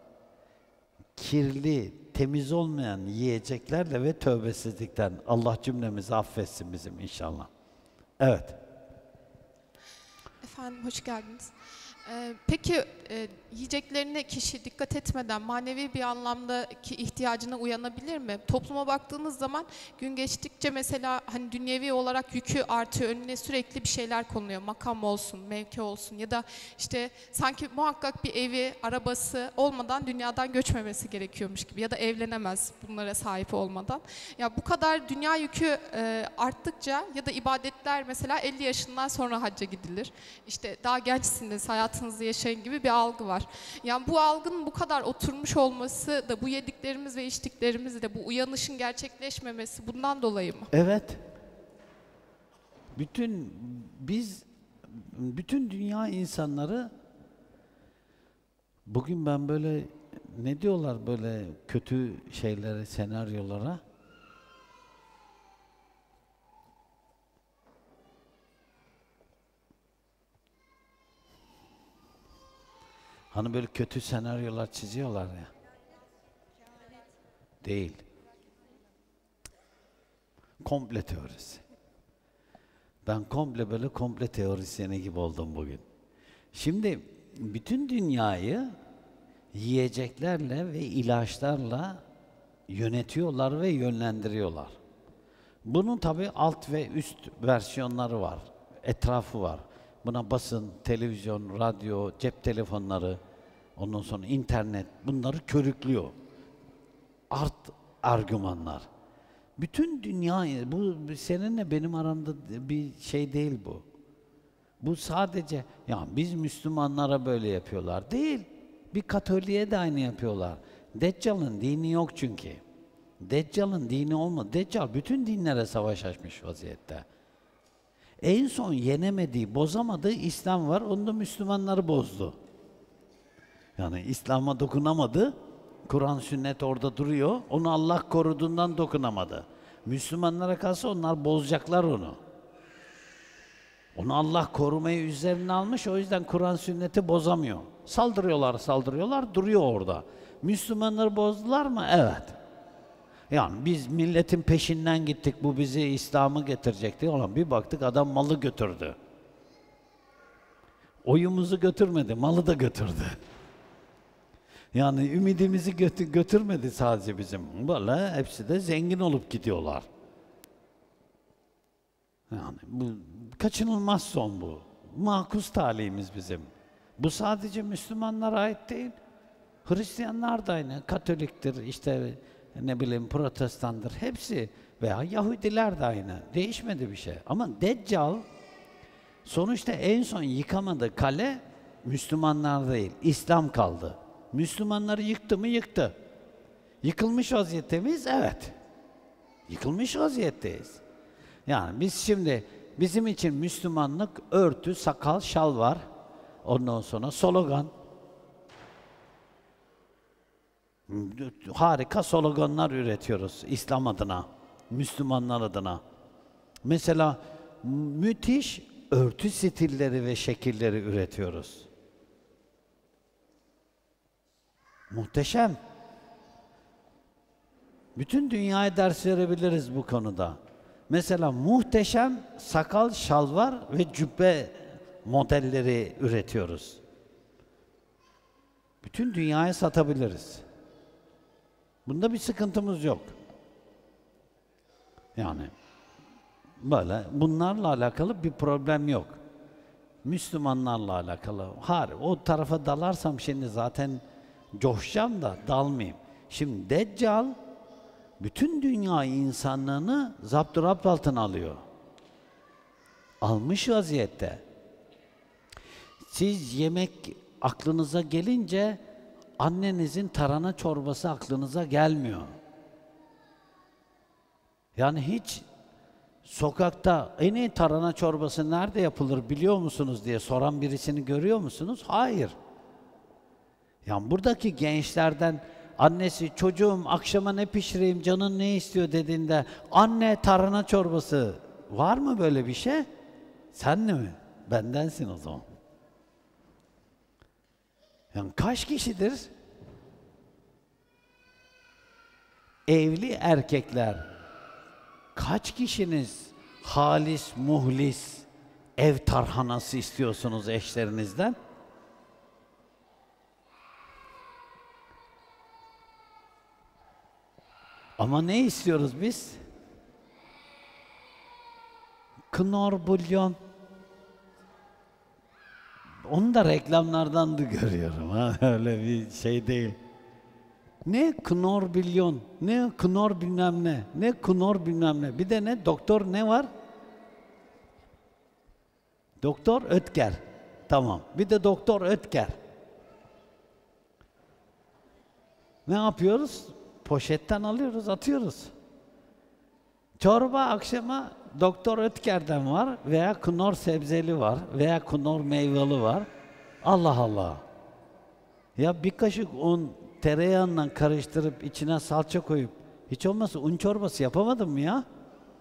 Kirli, temiz olmayan yiyeceklerle ve tövbesizlikten Allah cümlemizi affetsin bizim inşallah. Evet. Efendim hoş geldiniz. Ee, peki e, yiyeceklerine kişi dikkat etmeden manevi bir anlamdaki ihtiyacına uyanabilir mi? Topluma baktığınız zaman gün geçtikçe mesela hani dünyevi olarak yükü artıyor, önüne sürekli bir şeyler konuluyor. Makam olsun, mevki olsun ya da işte sanki muhakkak bir evi, arabası olmadan dünyadan göçmemesi gerekiyormuş gibi ya da evlenemez bunlara sahip olmadan. Ya bu kadar dünya yükü e, arttıkça ya da ibadetler mesela elli yaşından sonra hacca gidilir. İşte daha gençsiniz, hayatınızı yaşayın gibi bir algı var. Yani bu algının bu kadar oturmuş olması da bu yediklerimiz ve içtiklerimiz de bu uyanışın gerçekleşmemesi bundan dolayı mı? Evet. Bütün biz bütün dünya insanları bugün ben böyle ne diyorlar böyle kötü şeylere, senaryolara? Hani böyle kötü senaryolar çiziyorlar ya. Değil. Komple teorisi. Ben komple böyle komple teorisyeni gibi oldum bugün. Şimdi bütün dünyayı yiyeceklerle ve ilaçlarla yönetiyorlar ve yönlendiriyorlar. Bunun tabii alt ve üst versiyonları var, etrafı var. Buna basın, televizyon, radyo, cep telefonları, ondan sonra internet bunları körüklüyor. Art argümanlar. Bütün dünya, bu seninle benim aramda bir şey değil bu. Bu sadece, ya biz Müslümanlara böyle yapıyorlar. Değil. Bir Katolik'e de aynı yapıyorlar. Deccal'ın dini yok çünkü. Deccal'ın dini olmadı. Deccal bütün dinlere savaş açmış vaziyette. En son yenemediği, bozamadığı İslam var. Onu da Müslümanları bozdu. Yani İslam'a dokunamadı. Kur'an, sünnet orada duruyor. Onu Allah koruduğundan dokunamadı. Müslümanlara kalsa onlar bozacaklar onu. Onu Allah korumayı üzerine almış. O yüzden Kur'an, sünneti bozamıyor. Saldırıyorlar, saldırıyorlar, duruyor orada. Müslümanları bozdular mı? Evet. Yani biz milletin peşinden gittik, bu bizi İslam'ı getirecekti. Ulan bir baktık adam malı götürdü. Oyumuzu götürmedi, malı da götürdü. Yani ümidimizi götü götürmedi sadece bizim. Vallahi hepsi de zengin olup gidiyorlar. Yani bu kaçınılmaz son bu. Makus talihimiz bizim. Bu sadece Müslümanlara ait değil. Hristiyanlar da aynı, Katoliktir, işte ne bileyim Protestandır, hepsi veya Yahudiler de aynı. Değişmedi bir şey. Ama Deccal sonuçta en son yıkamadığı kale Müslümanlar değil, İslam kaldı. Müslümanları yıktı mı? Yıktı. Yıkılmış vaziyette miyiz? Evet. Yıkılmış vaziyetteyiz. Yani biz şimdi, bizim için Müslümanlık örtü, sakal, şal var. Ondan sonra slogan. Harika sloganlar üretiyoruz İslam adına, Müslümanlar adına. Mesela müthiş örtü stilleri ve şekilleri üretiyoruz. Muhteşem. Bütün dünyaya ders verebiliriz bu konuda. Mesela muhteşem sakal, şalvar ve cübbe modelleri üretiyoruz. Bütün dünyaya satabiliriz. Bunda bir sıkıntımız yok. Yani böyle bunlarla alakalı bir problem yok. Müslümanlarla alakalı. Hayır, o tarafa dalarsam şimdi zaten coşacağım da dalmayayım. Şimdi Deccal bütün dünya insanlığını zapturapt altına alıyor. Almış vaziyette. Siz yemek aklınıza gelince annenizin tarhana çorbası aklınıza gelmiyor. Yani hiç sokakta en iyi tarhana çorbası nerede yapılır biliyor musunuz diye soran birisini görüyor musunuz? Hayır. Yani buradaki gençlerden annesi çocuğum akşama ne pişireyim canın ne istiyor dediğinde anne tarhana çorbası var mı böyle bir şey? Sen de mi? Bendensin o zaman. Yani kaç kişidir evli erkekler kaç kişiniz halis, muhlis ev tarhanası istiyorsunuz eşlerinizden? Ama ne istiyoruz biz? Knorr bulyon. Onu da reklamlardan da görüyorum. Ha? Öyle bir şey değil. Ne Knorr bulyon, ne Knorr bilmem ne, ne Knorr bilmem ne. Bir de ne? Doktor ne var? Doktor Ötker. Tamam. Bir de Doktor Ötker. Ne yapıyoruz? Poşetten alıyoruz, atıyoruz. Çorba akşama Doktor Ötker'den var veya Knorr sebzeli var veya Knorr meyveli var. Allah Allah. Ya bir kaşık un tereyağından karıştırıp içine salça koyup hiç olmazsa un çorbası yapamadın mı ya?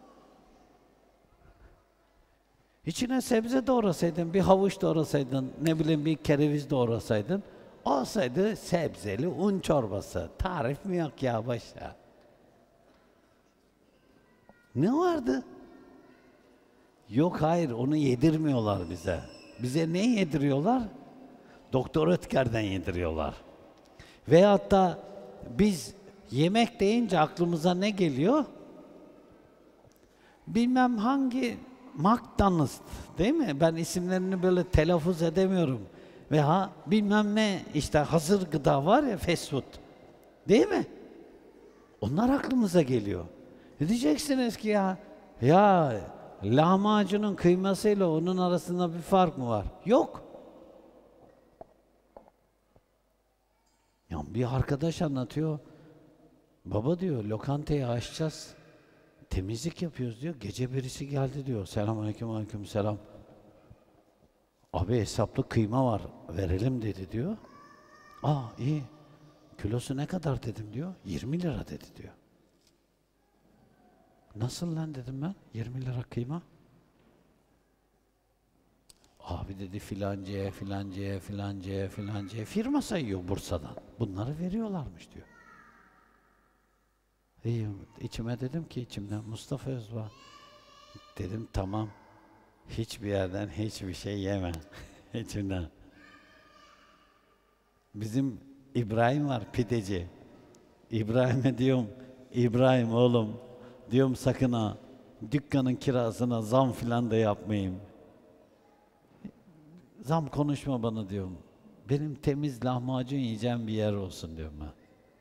İçine sebze doğrasaydın, bir havuç doğrasaydın, ne bileyim bir kereviz doğrasaydın, olsaydı sebzeli un çorbası. Tarif mi yok ya başa? Ne vardı? Yok hayır, onu yedirmiyorlar bize. Bize ne yediriyorlar? Doktor Ötker'den yediriyorlar. Veyahut da biz yemek deyince aklımıza ne geliyor? Bilmem hangi McDonald's değil mi? Ben isimlerini böyle telaffuz edemiyorum. Veya bilmem ne işte hazır gıda var ya fast food. Değil mi? Onlar aklımıza geliyor. Ne diyeceksiniz ki ya? Ya lahmacunun kıymasıyla onun arasında bir fark mı var? Yok. Ya bir arkadaş anlatıyor. Baba diyor lokantayı açacağız. Temizlik yapıyoruz diyor. Gece birisi geldi diyor. Selamünaleyküm, aleyküm selam. Abi hesaplı kıyma var. Verelim dedi diyor. Aa iyi. Kilosu ne kadar dedim diyor. yirmi lira dedi diyor. Nasıl lan dedim ben. yirmi lira kıyma. Abi dedi filancaya, filancaya, filancaya, filancaya firma sayıyor Bursa'dan. Bunları veriyorlarmış diyor. İyi, içime dedim ki içimden Mustafa Özba. Dedim tamam. Hiçbir yerden hiçbir şey yeme. İçimden. Bizim İbrahim var pideci. İbrahim'e diyorum, İbrahim oğlum diyorum sakın ha dükkanın kirasına zam filan da yapmayayım. Zam konuşma bana diyorum. Benim temiz lahmacun yiyeceğim bir yer olsun diyorum ben.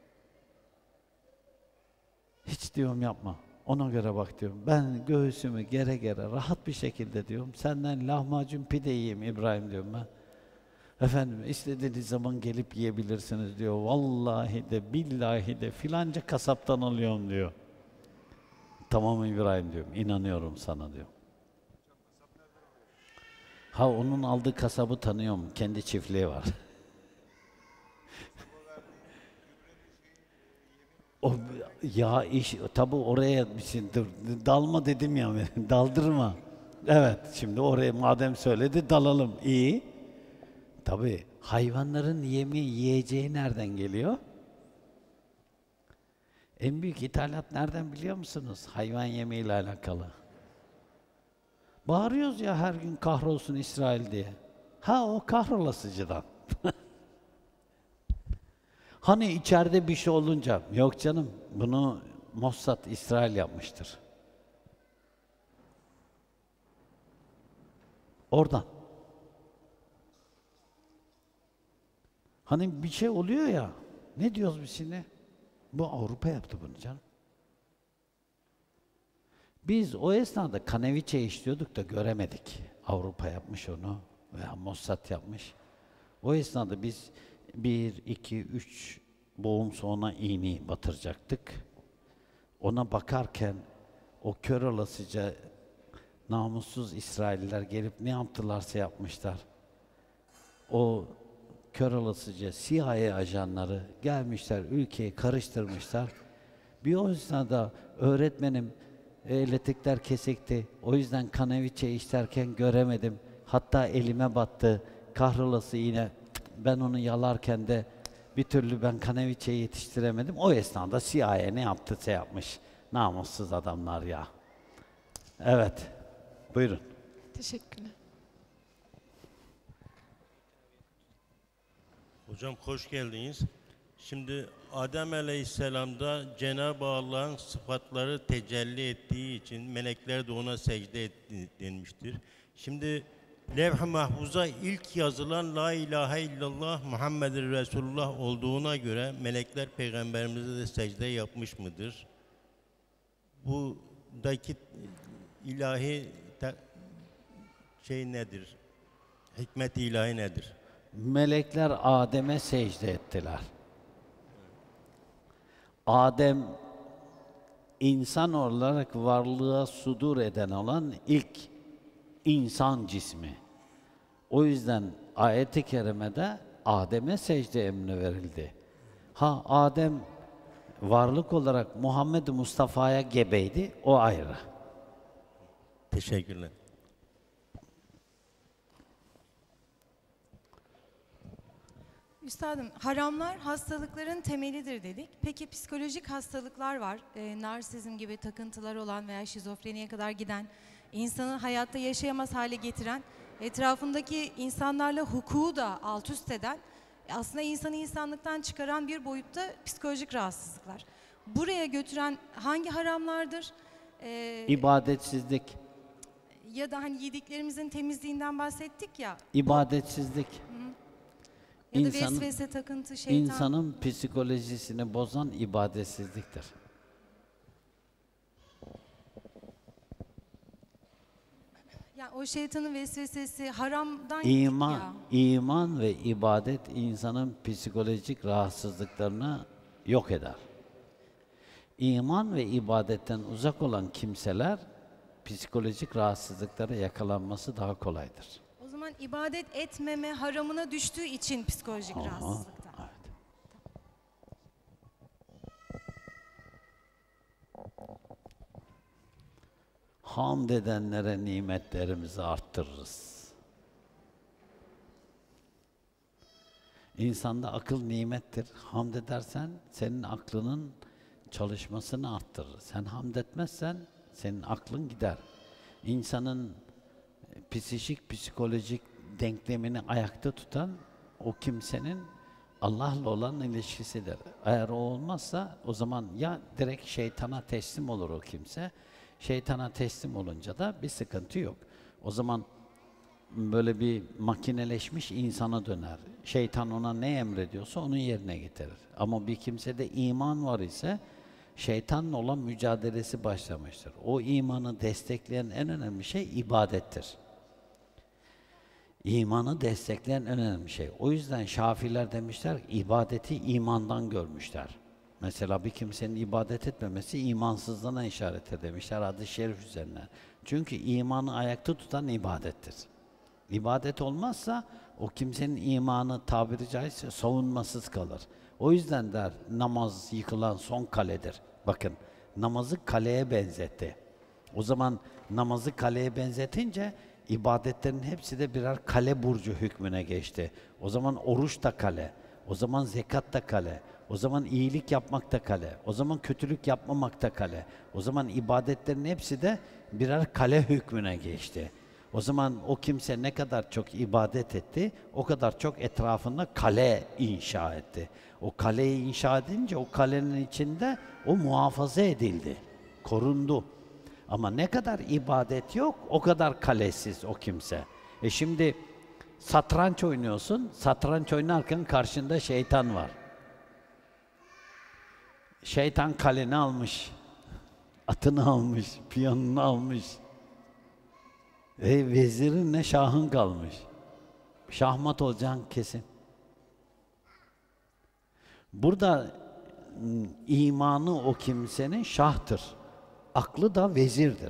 Hiç diyorum yapma. Ona göre bak diyorum. Ben göğsümü gere gere rahat bir şekilde diyorum. Senden lahmacun pide yiyeyim İbrahim diyorum ben. Efendim istediğiniz zaman gelip yiyebilirsiniz diyor. Vallahi de billahi de filanca kasaptan alıyorum diyor. Tamam İbrahim diyorum. İnanıyorum sana diyor. Ha onun aldığı kasabı tanıyorum. Kendi çiftliği var. O ya iş tabi oraya bir şey dur, dalma dedim ya daldırma. Evet şimdi oraya madem söyledi dalalım iyi. Tabi hayvanların yemi yiyeceği nereden geliyor? En büyük ithalat nereden biliyor musunuz? Hayvan yemiyle alakalı. Bağırıyoruz ya her gün kahrolsun İsrail diye. Ha o kahrolasıcıdan. Hani içeride bir şey olunca, yok canım bunu Mossad İsrail yapmıştır. Oradan. Hani bir şey oluyor ya, ne diyoruz biz şimdi? Bu Avrupa yaptı bunu canım. Biz o esnada kaneviçe işliyorduk da göremedik. Avrupa yapmış onu veya Mossad yapmış. O esnada biz bir, iki, üç boğum sonra iğneyi batıracaktık. Ona bakarken o kör olasıca namussuz İsrailler gelip ne yaptılarsa yapmışlar. O kör olasıca C I A ajanları gelmişler, ülkeyi karıştırmışlar. Bir o esnada öğretmenim elektrikler kesikti. O yüzden kaneviçe işlerken göremedim. Hatta elime battı. Kahrolası yine ben onu yalarken de bir türlü ben kaneviçeyi yetiştiremedim. O esnada C I A ne yaptıysa yapmış. Namussuz adamlar ya. Evet. Buyurun. Teşekkürler. Hocam hoş geldiniz. Şimdi Adem Aleyhisselam'da Cenab-ı Allah'ın sıfatları tecelli ettiği için melekler de ona secde etti denmiştir. Şimdi Levh-i Mahfuz'a ilk yazılan La ilahe illallah Muhammedur Resulullah olduğuna göre melekler peygamberimize de secde yapmış mıdır? Buradaki ilahi şey nedir? Hikmet ilahi nedir? Melekler Adem'e secde ettiler. Adem insan olarak varlığa sudur eden olan ilk insan cismi. O yüzden ayet-i kerimede Adem'e secde emri verildi. Ha Adem varlık olarak Muhammed Mustafa'ya gebeydi, o ayrı. Teşekkürler. Üstadım, haramlar hastalıkların temelidir dedik. Peki psikolojik hastalıklar var. E, narsizm gibi takıntılar olan veya şizofreniye kadar giden, insanı hayatta yaşayamaz hale getiren, etrafındaki insanlarla hukuku da alt üst eden, aslında insanı insanlıktan çıkaran bir boyutta psikolojik rahatsızlıklar. Buraya götüren hangi haramlardır? E, İbadetsizlik. Ya da hani yediklerimizin temizliğinden bahsettik ya. İbadetsizlik. Ya da İnsanın- vesvese, takıntı, şeytan. İnsanın psikolojisini bozan ibadetsizliktir. Ya o şeytanın vesvesesi haramdan İman, gittik ya. iman ve ibadet insanın psikolojik rahatsızlıklarını yok eder. İman ve ibadetten uzak olan kimseler psikolojik rahatsızlıklara yakalanması daha kolaydır. O zaman ibadet etmeme haramına düştüğü için psikolojik Aha, rahatsızlıkta. evet. Hamd edenlere nimetlerimizi arttırırız. İnsanda akıl nimettir. Hamd edersen senin aklının çalışmasını arttırır. Sen hamd etmezsen senin aklın gider. İnsanın psikik, psikolojik denklemini ayakta tutan o kimsenin Allah'la olan ilişkisidir. Eğer o olmazsa o zaman ya direkt şeytana teslim olur o kimse. Şeytana teslim olunca da bir sıkıntı yok. O zaman böyle bir makineleşmiş insana döner. Şeytan ona ne emrediyorsa onu yerine getirir. Ama bir kimsede iman var ise şeytanla olan mücadelesi başlamıştır. O imanı destekleyen en önemli şey ibadettir. İmanı destekleyen en önemli şey. O yüzden Şafiler demişler, ibadeti imandan görmüşler. Mesela bir kimsenin ibadet etmemesi imansızlığına işarettir demişler hadis-i şerif üzerine. Çünkü imanı ayakta tutan ibadettir. İbadet olmazsa o kimsenin imanı tabiri caizse savunmasız kalır. O yüzden der namaz yıkılan son kaledir. Bakın namazı kaleye benzetti. O zaman namazı kaleye benzetince ibadetlerin hepsi de birer kale burcu hükmüne geçti. O zaman oruç da kale, o zaman zekat da kale, o zaman iyilik yapmak da kale, o zaman kötülük yapmamak da kale. O zaman ibadetlerin hepsi de birer kale hükmüne geçti. O zaman o kimse ne kadar çok ibadet etti, o kadar çok etrafında kale inşa etti. O kaleyi inşa edince o kalenin içinde o muhafaza edildi, korundu. Ama ne kadar ibadet yok, o kadar kalesiz o kimse. E şimdi satranç oynuyorsun, satranç oynarken karşında şeytan var. Şeytan kaleni almış, atını almış, piyanını almış. E vezirin ne şahın kalmış. Şahmat olacaksın kesin. Burada m, imanı o kimsenin şahtır. Aklı da vezirdir.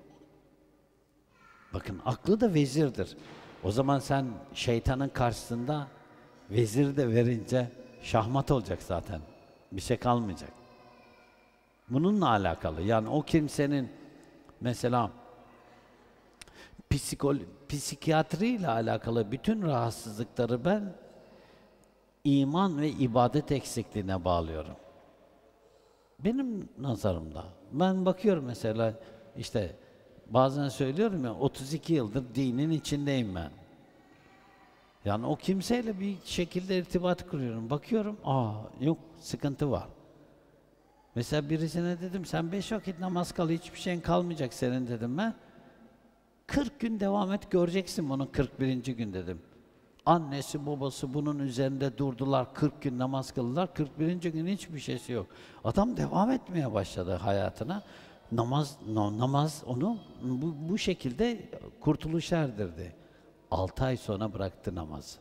Bakın aklı da vezirdir. O zaman sen şeytanın karşısında vezir de verince şahmat olacak zaten. Bir şey kalmayacak. Bununla alakalı. Yani o kimsenin mesela psikolo psikiyatri ile alakalı bütün rahatsızlıkları ben iman ve ibadet eksikliğine bağlıyorum. Benim nazarımda. Ben bakıyorum mesela işte bazen söylüyorum ya otuz iki yıldır dinin içindeyim ben. Yani o kimseyle bir şekilde irtibat kuruyorum. Bakıyorum, aa yok sıkıntı var. Mesela birisine dedim sen beş vakit namaz kal, hiçbir şeyin kalmayacak senin dedim ben. kırk gün devam et göreceksin bunu kırk birinci gün dedim. Annesi babası bunun üzerinde durdular, kırk gün namaz kıldılar, kırk birinci gün hiçbir şeysi yok. Adam devam etmeye başladı hayatına. Namaz no, namaz onu bu, bu şekilde kurtuluşa erdirdi. altı ay sonra bıraktı namazı.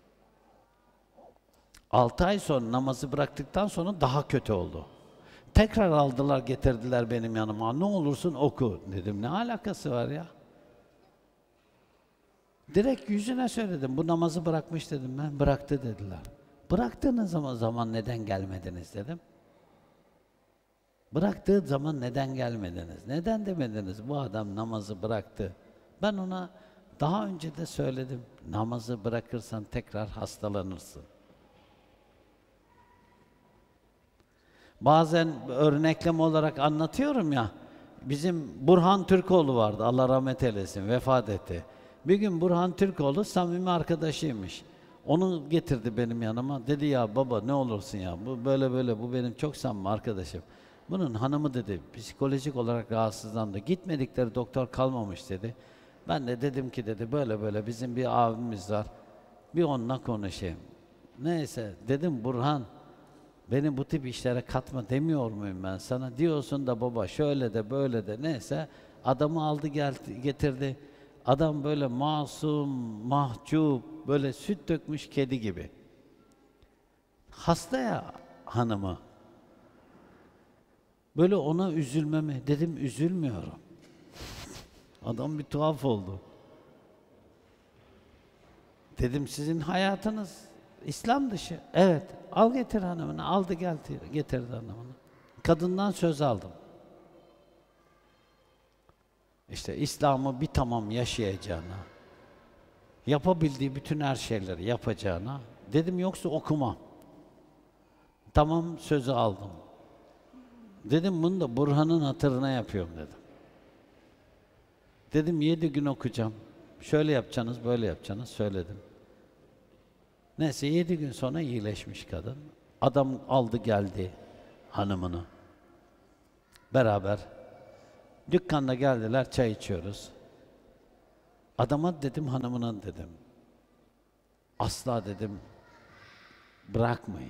altı ay sonra namazı bıraktıktan sonra daha kötü oldu. Tekrar aldılar getirdiler benim yanıma. Ne olursun oku dedim. Ne alakası var ya? Direkt yüzüne söyledim. Bu namazı bırakmış dedim ben. Bıraktı dediler. Bıraktığınız zaman, zaman neden gelmediniz dedim. Bıraktığı zaman neden gelmediniz? Neden demediniz? Bu adam namazı bıraktı. Ben ona daha önce de söyledim. Namazı bırakırsan tekrar hastalanırsın. Bazen örnekleme olarak anlatıyorum ya. Bizim Burhan Türkoğlu vardı. Allah rahmet eylesin. Vefat etti. Bir gün Burhan Türkoğlu samimi arkadaşıymış. Onu getirdi benim yanıma. Dedi ya baba ne olursun ya. Bu böyle böyle bu benim çok samimi arkadaşım. Bunun hanımı dedi psikolojik olarak rahatsızlandı. Gitmedikleri doktor kalmamış dedi. Ben de dedim ki dedi böyle böyle bizim bir abimiz var. Bir onunla konuşayım. Neyse dedim Burhan beni bu tip işlere katma demiyor muyum ben sana? Diyorsun da baba şöyle de böyle de neyse adamı aldı geldi, getirdi. Adam böyle masum, mahcup, böyle süt dökmüş kedi gibi. Hasta ya hanımı. Böyle ona üzülmeme dedim üzülmüyorum. Adam bir tuhaf oldu. Dedim sizin hayatınız İslam dışı. Evet. Al getir hanımını. Aldı geldi getirdi hanımını. Kadından söz aldım. İşte İslam'ı bir tamam yaşayacağına, yapabildiği bütün her şeyleri yapacağına, dedim yoksa okumam. Tamam sözü aldım. Dedim bunu da Burhan'ın hatırına yapıyorum dedim. Dedim yedi gün okuyacağım. Şöyle yapacaksınız, böyle yapacaksınız söyledim. Neyse yedi gün sonra iyileşmiş kadın. Adam aldı geldi hanımını. Beraber dükkanda geldiler, çay içiyoruz. Adama dedim, hanımına dedim. Asla dedim, bırakmayın.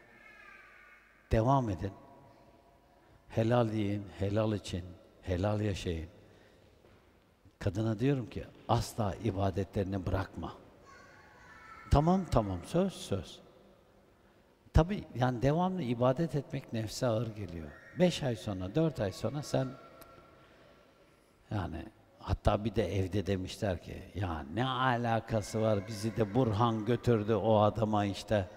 Devam edin. Helal yiyin, helal için, helal yaşayın. Kadına diyorum ki, asla ibadetlerini bırakma. Tamam tamam, söz söz. Tabii yani devamlı ibadet etmek nefse ağır geliyor. Beş ay sonra, dört ay sonra sen yani hatta bir de evde demişler ki ya ne alakası var bizi de Burhan götürdü o adama işte.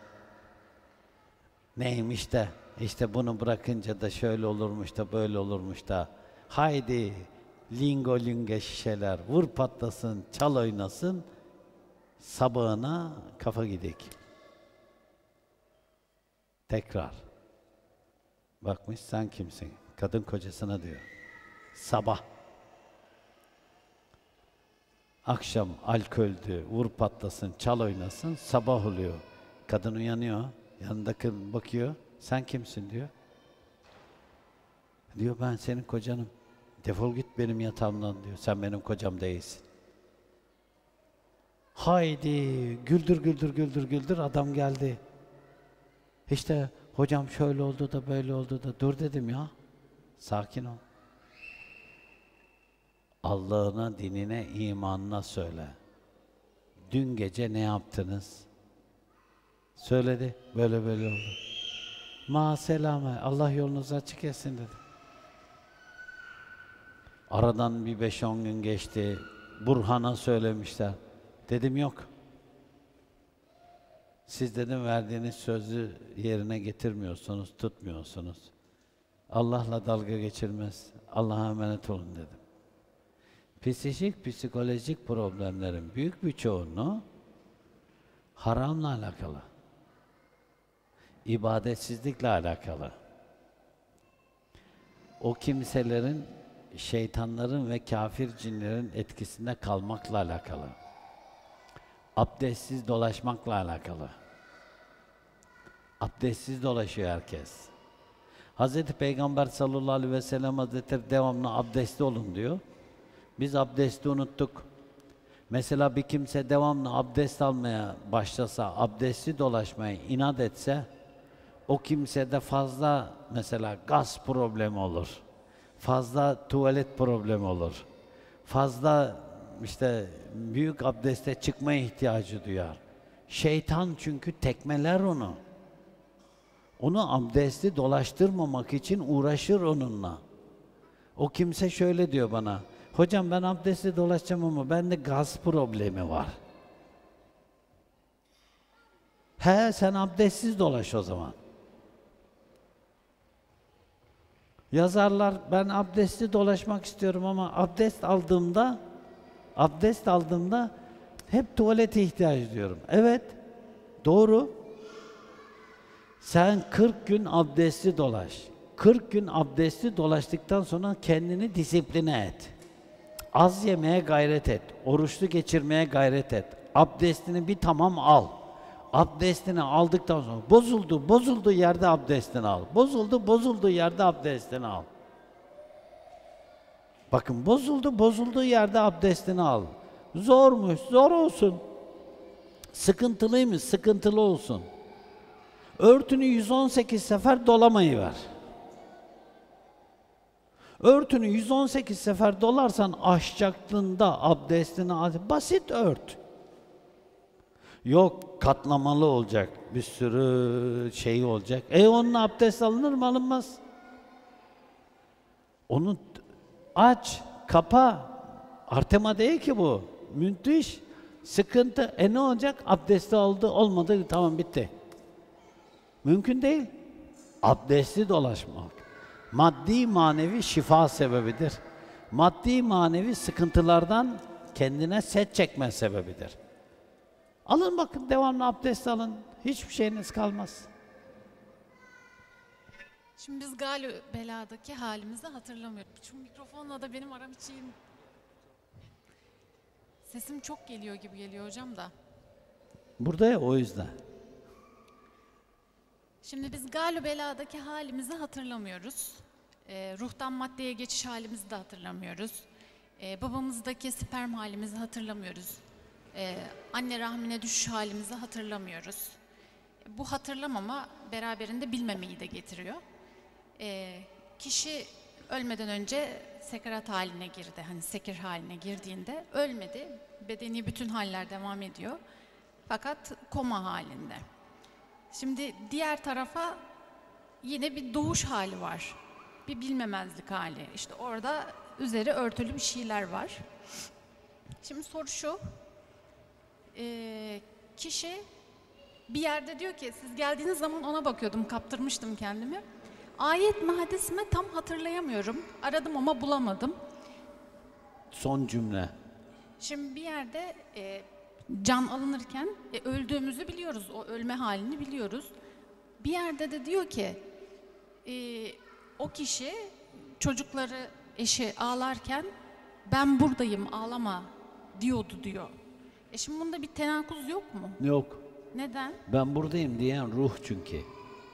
Neymiş de işte bunu bırakınca da şöyle olurmuş da böyle olurmuş da haydi lingo linge şişeler vur patlasın çal oynasın sabahına kafa gidik. Tekrar. Bakmış sen kimsin? Kadın kocasına diyor. Sabah. Akşam alkoldü, vur patlasın, çal oynasın, sabah oluyor. Kadın uyanıyor, yanındaki bakıyor, sen kimsin diyor. Diyor ben senin kocanım. Defol git benim yatağımdan diyor. Sen benim kocam değilsin. Haydi güldür güldür güldür güldür adam geldi. İşte hocam şöyle oldu da böyle oldu da dur dedim ya. Sakin ol. Allah'ına, dinine, imanına söyle. Dün gece ne yaptınız? Söyledi, böyle böyle oldu. Ma selame, Allah yolunuzu açık etsin dedi. Aradan bir beş on gün geçti. Burhan'a söylemişler. Dedim yok. Siz dedim verdiğiniz sözü yerine getirmiyorsunuz, tutmuyorsunuz. Allah'la dalga geçilmez. Allah'a emanet olun dedim. Psikolojik, psikolojik problemlerin büyük bir çoğunluğu haramla alakalı. İbadetsizlikle alakalı. O kimselerin, şeytanların ve kafir cinlerin etkisinde kalmakla alakalı. Abdestsiz dolaşmakla alakalı. Abdestsiz dolaşıyor herkes. Hazreti Peygamber sallallahu aleyhi ve sellem Hazretleri devamlı abdestli olun diyor. Biz abdesti unuttuk. Mesela bir kimse devamlı abdest almaya başlasa, abdestli dolaşmaya inat etse, o kimsede fazla mesela gaz problemi olur. Fazla tuvalet problemi olur. Fazla işte büyük abdeste çıkmaya ihtiyacı duyar. Şeytan çünkü tekmeler onu. Onu abdestli dolaştırmamak için uğraşır onunla. O kimse şöyle diyor bana, hocam ben abdestli dolaşacağım ama bende gaz problemi var. He sen abdestsiz dolaş o zaman. Yazarlar ben abdestli dolaşmak istiyorum ama abdest aldığımda abdest aldığımda hep tuvalete ihtiyaç duyuyorum. Evet, doğru. Sen kırk gün abdestli dolaş. kırk gün abdestli dolaştıktan sonra kendini disipline et. Az yemeye gayret et. Oruçlu geçirmeye gayret et. Abdestini bir tamam al. Abdestini aldıktan sonra bozuldu, bozulduğu yerde abdestini al. Bozuldu, bozulduğu yerde abdestini al. Bakın bozuldu, bozulduğu yerde abdestini al. Zormuş, zor olsun. Sıkıntılıymış, sıkıntılı olsun. Örtünü yüz on sekiz sefer dolamayı ver. Örtünü yüz on sekiz sefer dolarsan aşacaklığında abdestini al. Basit ört. Yok katlamalı olacak, bir sürü şey olacak. E onunla abdest alınır mı alınmaz? Onu aç, kapa. Artema değil ki bu. Müthiş. Sıkıntı. E ne olacak? Abdesti aldı, olmadı, tamam bitti. Mümkün değil. Abdestli dolaşmak. Maddi manevi şifa sebebidir. Maddi manevi sıkıntılardan kendine set çekme sebebidir. Alın bakın devamlı abdest alın. Hiçbir şeyiniz kalmaz. Şimdi biz Galü Bela'daki halimizi hatırlamıyoruz. Şu mikrofonla da benim aram içeyim. Sesim çok geliyor gibi geliyor hocam da. Burada ya o yüzden. Şimdi biz Galü Bela'daki halimizi hatırlamıyoruz. Ee, ruhtan maddeye geçiş halimizi de hatırlamıyoruz. Ee, babamızdaki sperm halimizi hatırlamıyoruz. Ee, anne rahmine düşüş halimizi hatırlamıyoruz. Bu hatırlamama beraberinde bilmemeyi de getiriyor. Ee, kişi ölmeden önce sekarat haline girdi. Hani sekir haline girdiğinde ölmedi. Bedeni bütün haller devam ediyor. Fakat koma halinde. Şimdi diğer tarafa yine bir doğuş hali var. Bir bilmemezlik hali. İşte orada üzeri örtülü bir şeyler var. Şimdi soru şu. Ee, kişi bir yerde diyor ki siz geldiğiniz zaman ona bakıyordum, kaptırmıştım kendimi. Ayet mi hadis mi tam hatırlayamıyorum. Aradım ama bulamadım. Son cümle. Şimdi bir yerde e, can alınırken e, öldüğümüzü biliyoruz, o ölme halini biliyoruz. Bir yerde de diyor ki e, o kişi çocukları, eşi ağlarken ben buradayım ağlama diyordu diyor. E şimdi bunda bir tenakuz yok mu? Yok. Neden? Ben buradayım diyen ruh çünkü.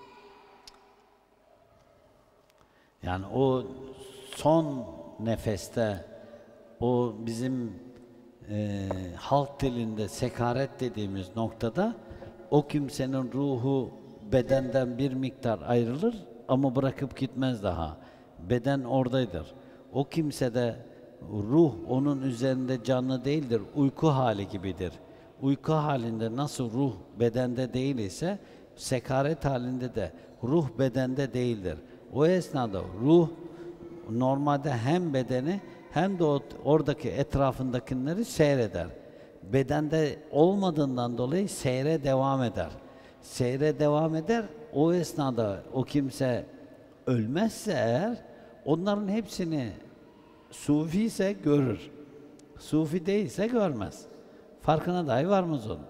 Yani o son nefeste, o bizim e, halk dilinde sekaret dediğimiz noktada o kimsenin ruhu bedenden bir miktar ayrılır ama bırakıp gitmez daha. Beden oradaydır. O kimsede ruh onun üzerinde canlı değildir, uyku hali gibidir. Uyku halinde nasıl ruh bedende değil ise sekaret halinde de ruh bedende değildir. O esnada ruh normalde hem bedeni hem de o, oradaki etrafındakileri seyreder. Bedende olmadığından dolayı seyre devam eder. Seyre devam eder. O esnada o kimse ölmezse eğer onların hepsini sufi ise görür. Sufi değilse görmez. Farkına dahi varmaz onun.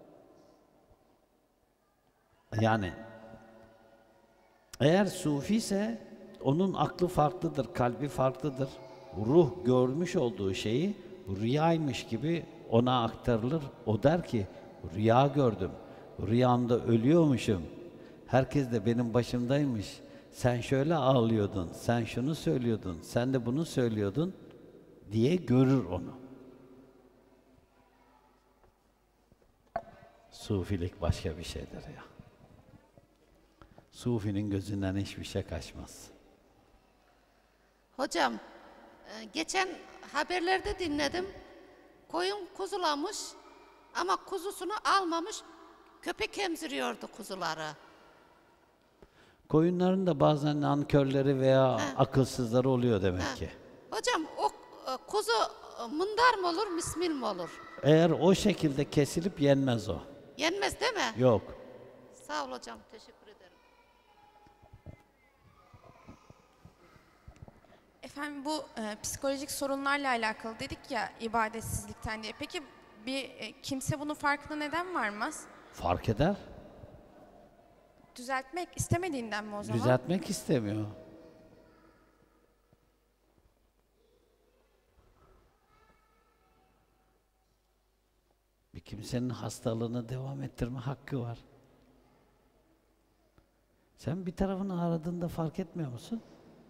Yani eğer sufi ise onun aklı farklıdır, kalbi farklıdır. Ruh görmüş olduğu şeyi rüyaymış gibi ona aktarılır. O der ki rüya gördüm. Rüyamda ölüyormuşum. Herkes de benim başımdaymış. Sen şöyle ağlıyordun, sen şunu söylüyordun, sen de bunu söylüyordun diye görür onu. Sufilik başka bir şeydir ya. Sufinin gözünden hiçbir şey kaçmaz. Hocam, e, geçen haberlerde dinledim. Koyun kuzulamış ama kuzusunu almamış, köpek emziriyordu kuzuları. Koyunların da bazen nankörleri veya Ha. akılsızları oluyor demek Ha. ki. Hocam o e, kuzu e, mındar mı olur, mismil mi olur? Eğer o şekilde kesilip yenmez o. Yenmez değil mi? Yok. Sağ ol hocam, teşekkür ederim. Efendim bu e, psikolojik sorunlarla alakalı dedik ya ibadetsizlikten diye. Peki bir e, kimse bunun farkına neden varmaz? Fark eder. Düzeltmek istemediğinden mi o zaman? Düzeltmek istemiyor. Bir kimsenin hastalığını devam ettirme hakkı var. Sen bir tarafını aradığında fark etmiyor musun?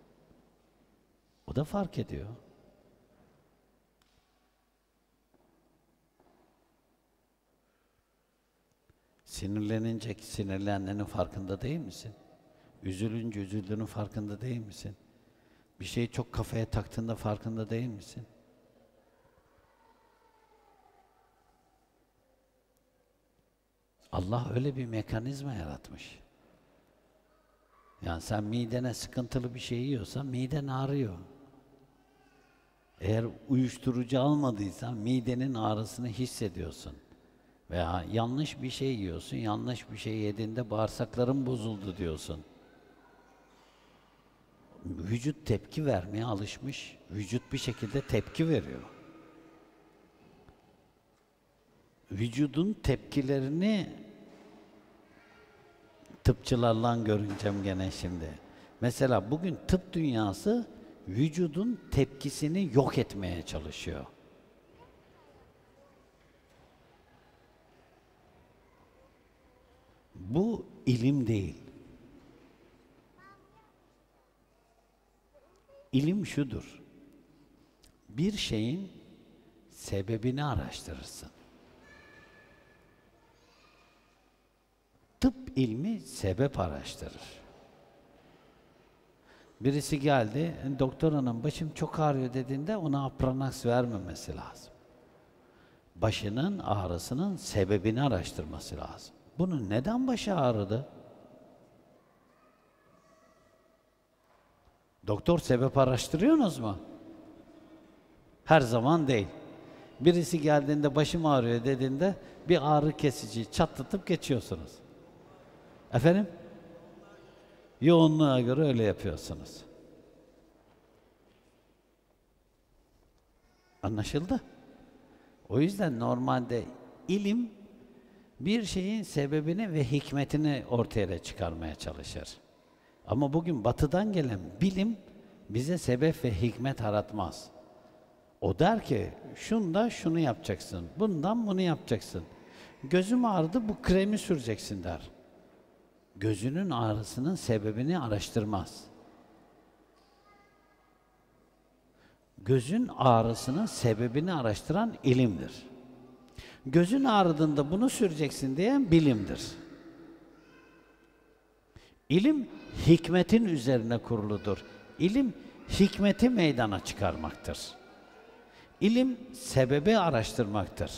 O da fark ediyor. Sinirlenince sinirlenmenin farkında değil misin? Üzülünce üzüldüğünün farkında değil misin? Bir şeyi çok kafaya taktığında farkında değil misin? Allah öyle bir mekanizma yaratmış. Yani sen midene sıkıntılı bir şey yiyorsan miden ağrıyor. Eğer uyuşturucu almadıysan midenin ağrısını hissediyorsun. Veya yanlış bir şey yiyorsun, yanlış bir şey yediğinde bağırsakların bozuldu diyorsun. Vücut tepki vermeye alışmış, vücut bir şekilde tepki veriyor. Vücudun tepkilerini tıpçılarla görüneceğim gene şimdi. Mesela bugün tıp dünyası vücudun tepkisini yok etmeye çalışıyor. Bu ilim değil. İlim şudur. Bir şeyin sebebini araştırırsın. Tıp ilmi sebep araştırır. Birisi geldi, doktor hanım başım çok ağrıyor dediğinde ona Apranax vermemesi lazım. Başının ağrısının sebebini araştırması lazım. Bunun neden başı ağrıdı? Doktor sebep araştırıyorsunuz mu? Her zaman değil. Birisi geldiğinde başım ağrıyor dediğinde bir ağrı kesici çatlatıp geçiyorsunuz. Efendim? Yoğunluğa göre öyle yapıyorsunuz. Anlaşıldı? O yüzden normalde ilim bir şeyin sebebini ve hikmetini ortaya çıkarmaya çalışır. Ama bugün batıdan gelen bilim bize sebep ve hikmet aratmaz. O der ki şunda şunu yapacaksın, bundan bunu yapacaksın. Gözüm ağrıdı bu kremi süreceksin der. Gözünün ağrısının sebebini araştırmaz. Gözün ağrısının sebebini araştıran ilimdir. Gözün ağrıdığında bunu süreceksin diyen bilimdir. İlim hikmetin üzerine kuruludur. İlim hikmeti meydana çıkarmaktır. İlim sebebi araştırmaktır.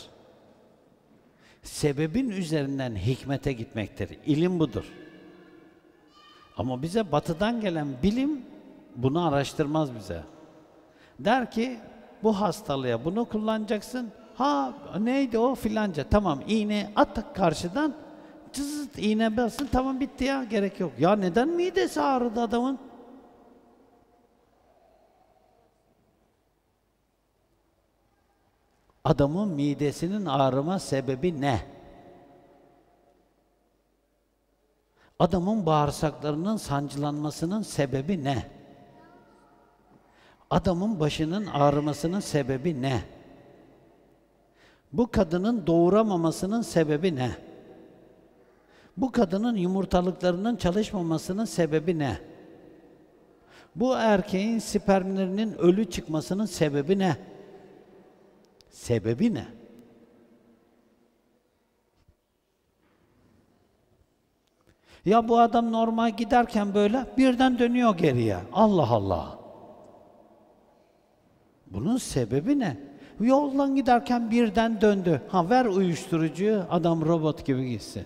Sebebin üzerinden hikmete gitmektir. İlim budur. Ama bize batıdan gelen bilim bunu araştırmaz bize. Der ki bu hastalığa bunu kullanacaksın. Ha neydi o filanca. Tamam iğne at karşıdan. Cızıt iğne basın tamam bitti ya gerek yok. Ya neden midesi ağrıdı adamın? Adamın midesinin ağrıma sebebi ne? Adamın bağırsaklarının sancılanmasının sebebi ne? Adamın başının ağrımasının sebebi ne? Bu kadının doğuramamasının sebebi ne? Bu kadının yumurtalıklarının çalışmamasının sebebi ne? Bu erkeğin spermlerinin ölü çıkmasının sebebi ne? Sebebi ne? Ya bu adam normal giderken böyle birden dönüyor geriye. Allah Allah. Bunun sebebi ne? Yoldan giderken birden döndü. Ha ver uyuşturucuyu, adam robot gibi gitsin.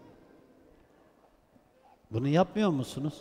Bunu yapmıyor musunuz?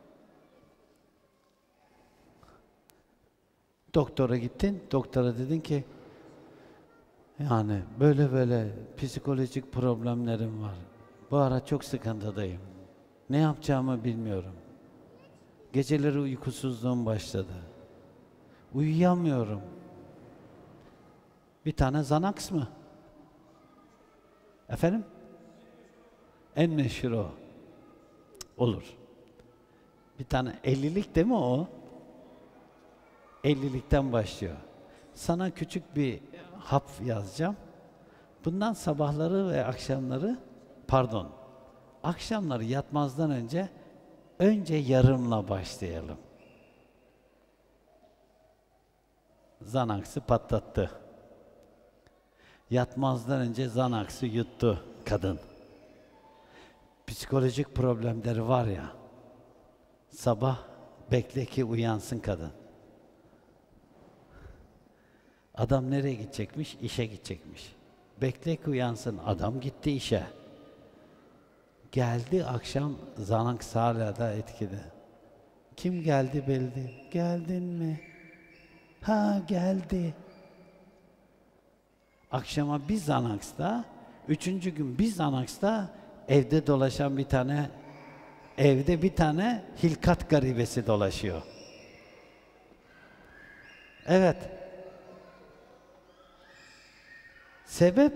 Doktora gittin, doktora dedin ki yani böyle böyle psikolojik problemlerim var. Bu ara çok sıkıntıdayım. Ne yapacağımı bilmiyorum. Geceleri uykusuzluğum başladı. Uyuyamıyorum. Bir tane Xanax mı? Efendim? En meşhur o. Olur. Bir tane ellilik değil mi o? ellilikten başlıyor. Sana küçük bir hap yazacağım. Bundan sabahları ve akşamları, pardon, akşamları yatmazdan önce, önce yarımla başlayalım. Xanax'ı patlattı. Yatmazdan önce Xanax'ı yuttu kadın. Psikolojik problemleri var ya, sabah bekle ki uyansın kadın. Adam nereye gidecekmiş? İşe gidecekmiş. Bekle ki uyansın. Adam gitti işe. Geldi akşam Xanax hala da etkili. Kim geldi belli değil. Geldin mi? Ha geldi. Akşama bir Xanax'ta, üçüncü gün bir Xanax'ta evde dolaşan bir tane, evde bir tane hilkat garibesi dolaşıyor. Evet. Sebep?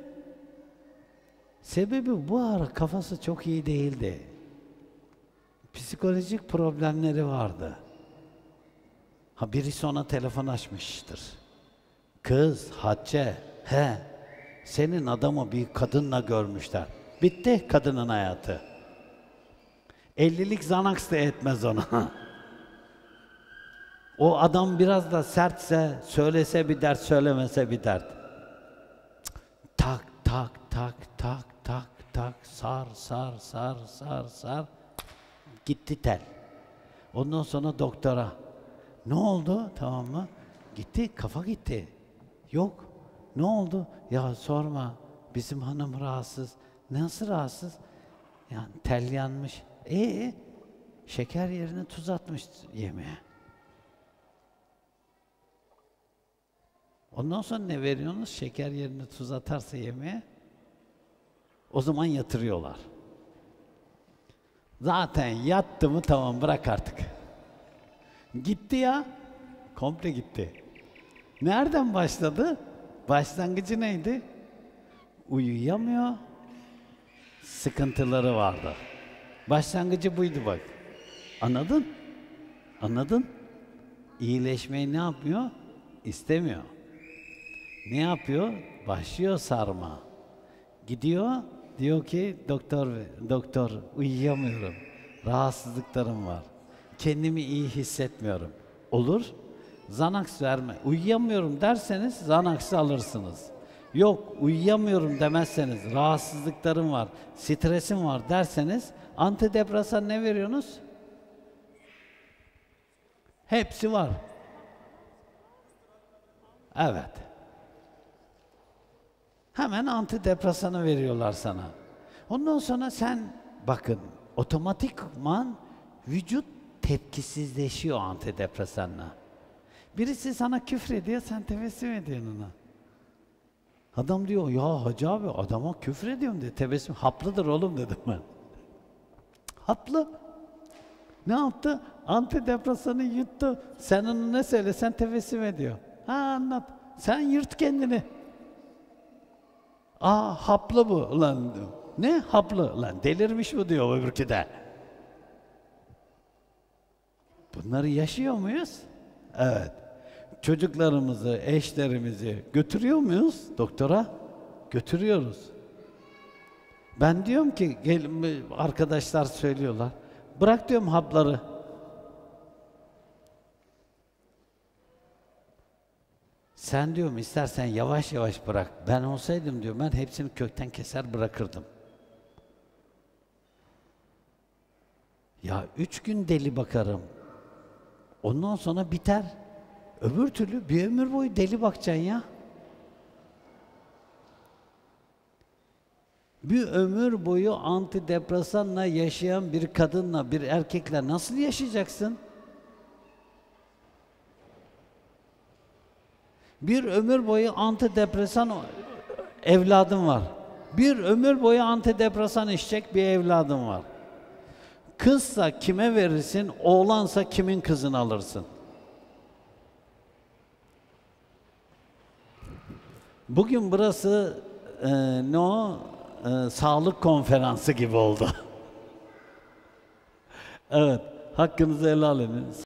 Sebebi bu ara kafası çok iyi değildi. Psikolojik problemleri vardı. Ha birisi ona telefon açmıştır. Kız, Hatice, he, senin adamı bir kadınla görmüşler. Bitti kadının hayatı. ellilik Xanax da etmez ona. O adam biraz da sertse, söylese bir dert, söylemese bir dert. Tak, tak, tak, tak, tak, tak, sar, sar, sar, sar, sar. Gitti tel. Ondan sonra doktora. Ne oldu? Tamam mı? Gitti, kafa gitti. Yok. Ne oldu? Ya sorma. Bizim hanım rahatsız. Nasıl rahatsız? Yani tel yanmış. Ee, şeker yerine tuz atmış yemeğe. Ondan sonra ne veriyorsunuz? Şeker yerine tuz atarsa yemeğe, o zaman yatırıyorlar. Zaten yattı mı tamam bırak artık. Gitti ya, komple gitti. Nereden başladı? Başlangıcı neydi? Uyuyamıyor, sıkıntıları vardı. Başlangıcı buydu bak. Anladın? Anladın? İyileşmeyi ne yapmıyor? İstemiyor. Ne yapıyor? Başlıyor sarma. Gidiyor, diyor ki doktor, doktor uyuyamıyorum. Rahatsızlıklarım var. Kendimi iyi hissetmiyorum. Olur. Xanax verme. Uyuyamıyorum derseniz Xanax'ı alırsınız. Yok, uyuyamıyorum demezseniz, rahatsızlıklarım var, stresim var derseniz antidepresan ne veriyorsunuz? Hepsi var. Evet. Hemen antidepresanı veriyorlar sana. Ondan sonra sen bakın otomatikman vücut tepkisizleşiyor antidepresanla. Birisi sana küfrediyor, sen tebessüm ediyorsun ona. Adam diyor, ya hacı abi adama küfür ediyorum diyor. Tebessüm haplıdır oğlum dedim ben. Haplı. Ne yaptı? Antidepresanı yuttu. Sen onu ne söylesen tebessüm ediyor. Ha anlat. Sen yırt kendini. Aa haplı bu ulan diyor. Ne haplı? Ulan delirmiş bu diyor öbürkü de. Bunları yaşıyor muyuz? Evet. Çocuklarımızı, eşlerimizi götürüyor muyuz doktora? Götürüyoruz. Ben diyorum ki, gel, arkadaşlar söylüyorlar, bırak diyorum hapları. Sen diyorum istersen yavaş yavaş bırak. Ben olsaydım diyor, ben hepsini kökten keser bırakırdım. Ya üç gün deli bakarım. Ondan sonra biter. Öbür türlü bir ömür boyu deli bakacaksın ya. Bir ömür boyu antidepresanla yaşayan bir kadınla, bir erkekle nasıl yaşayacaksın? Bir ömür boyu antidepresan evladım var. Bir ömür boyu antidepresan içecek bir evladım var. Kızsa kime verirsin, oğlansa kimin kızını alırsın? Bugün burası e, ne o? E, sağlık konferansı gibi oldu. Evet, hakkınızı helal edin.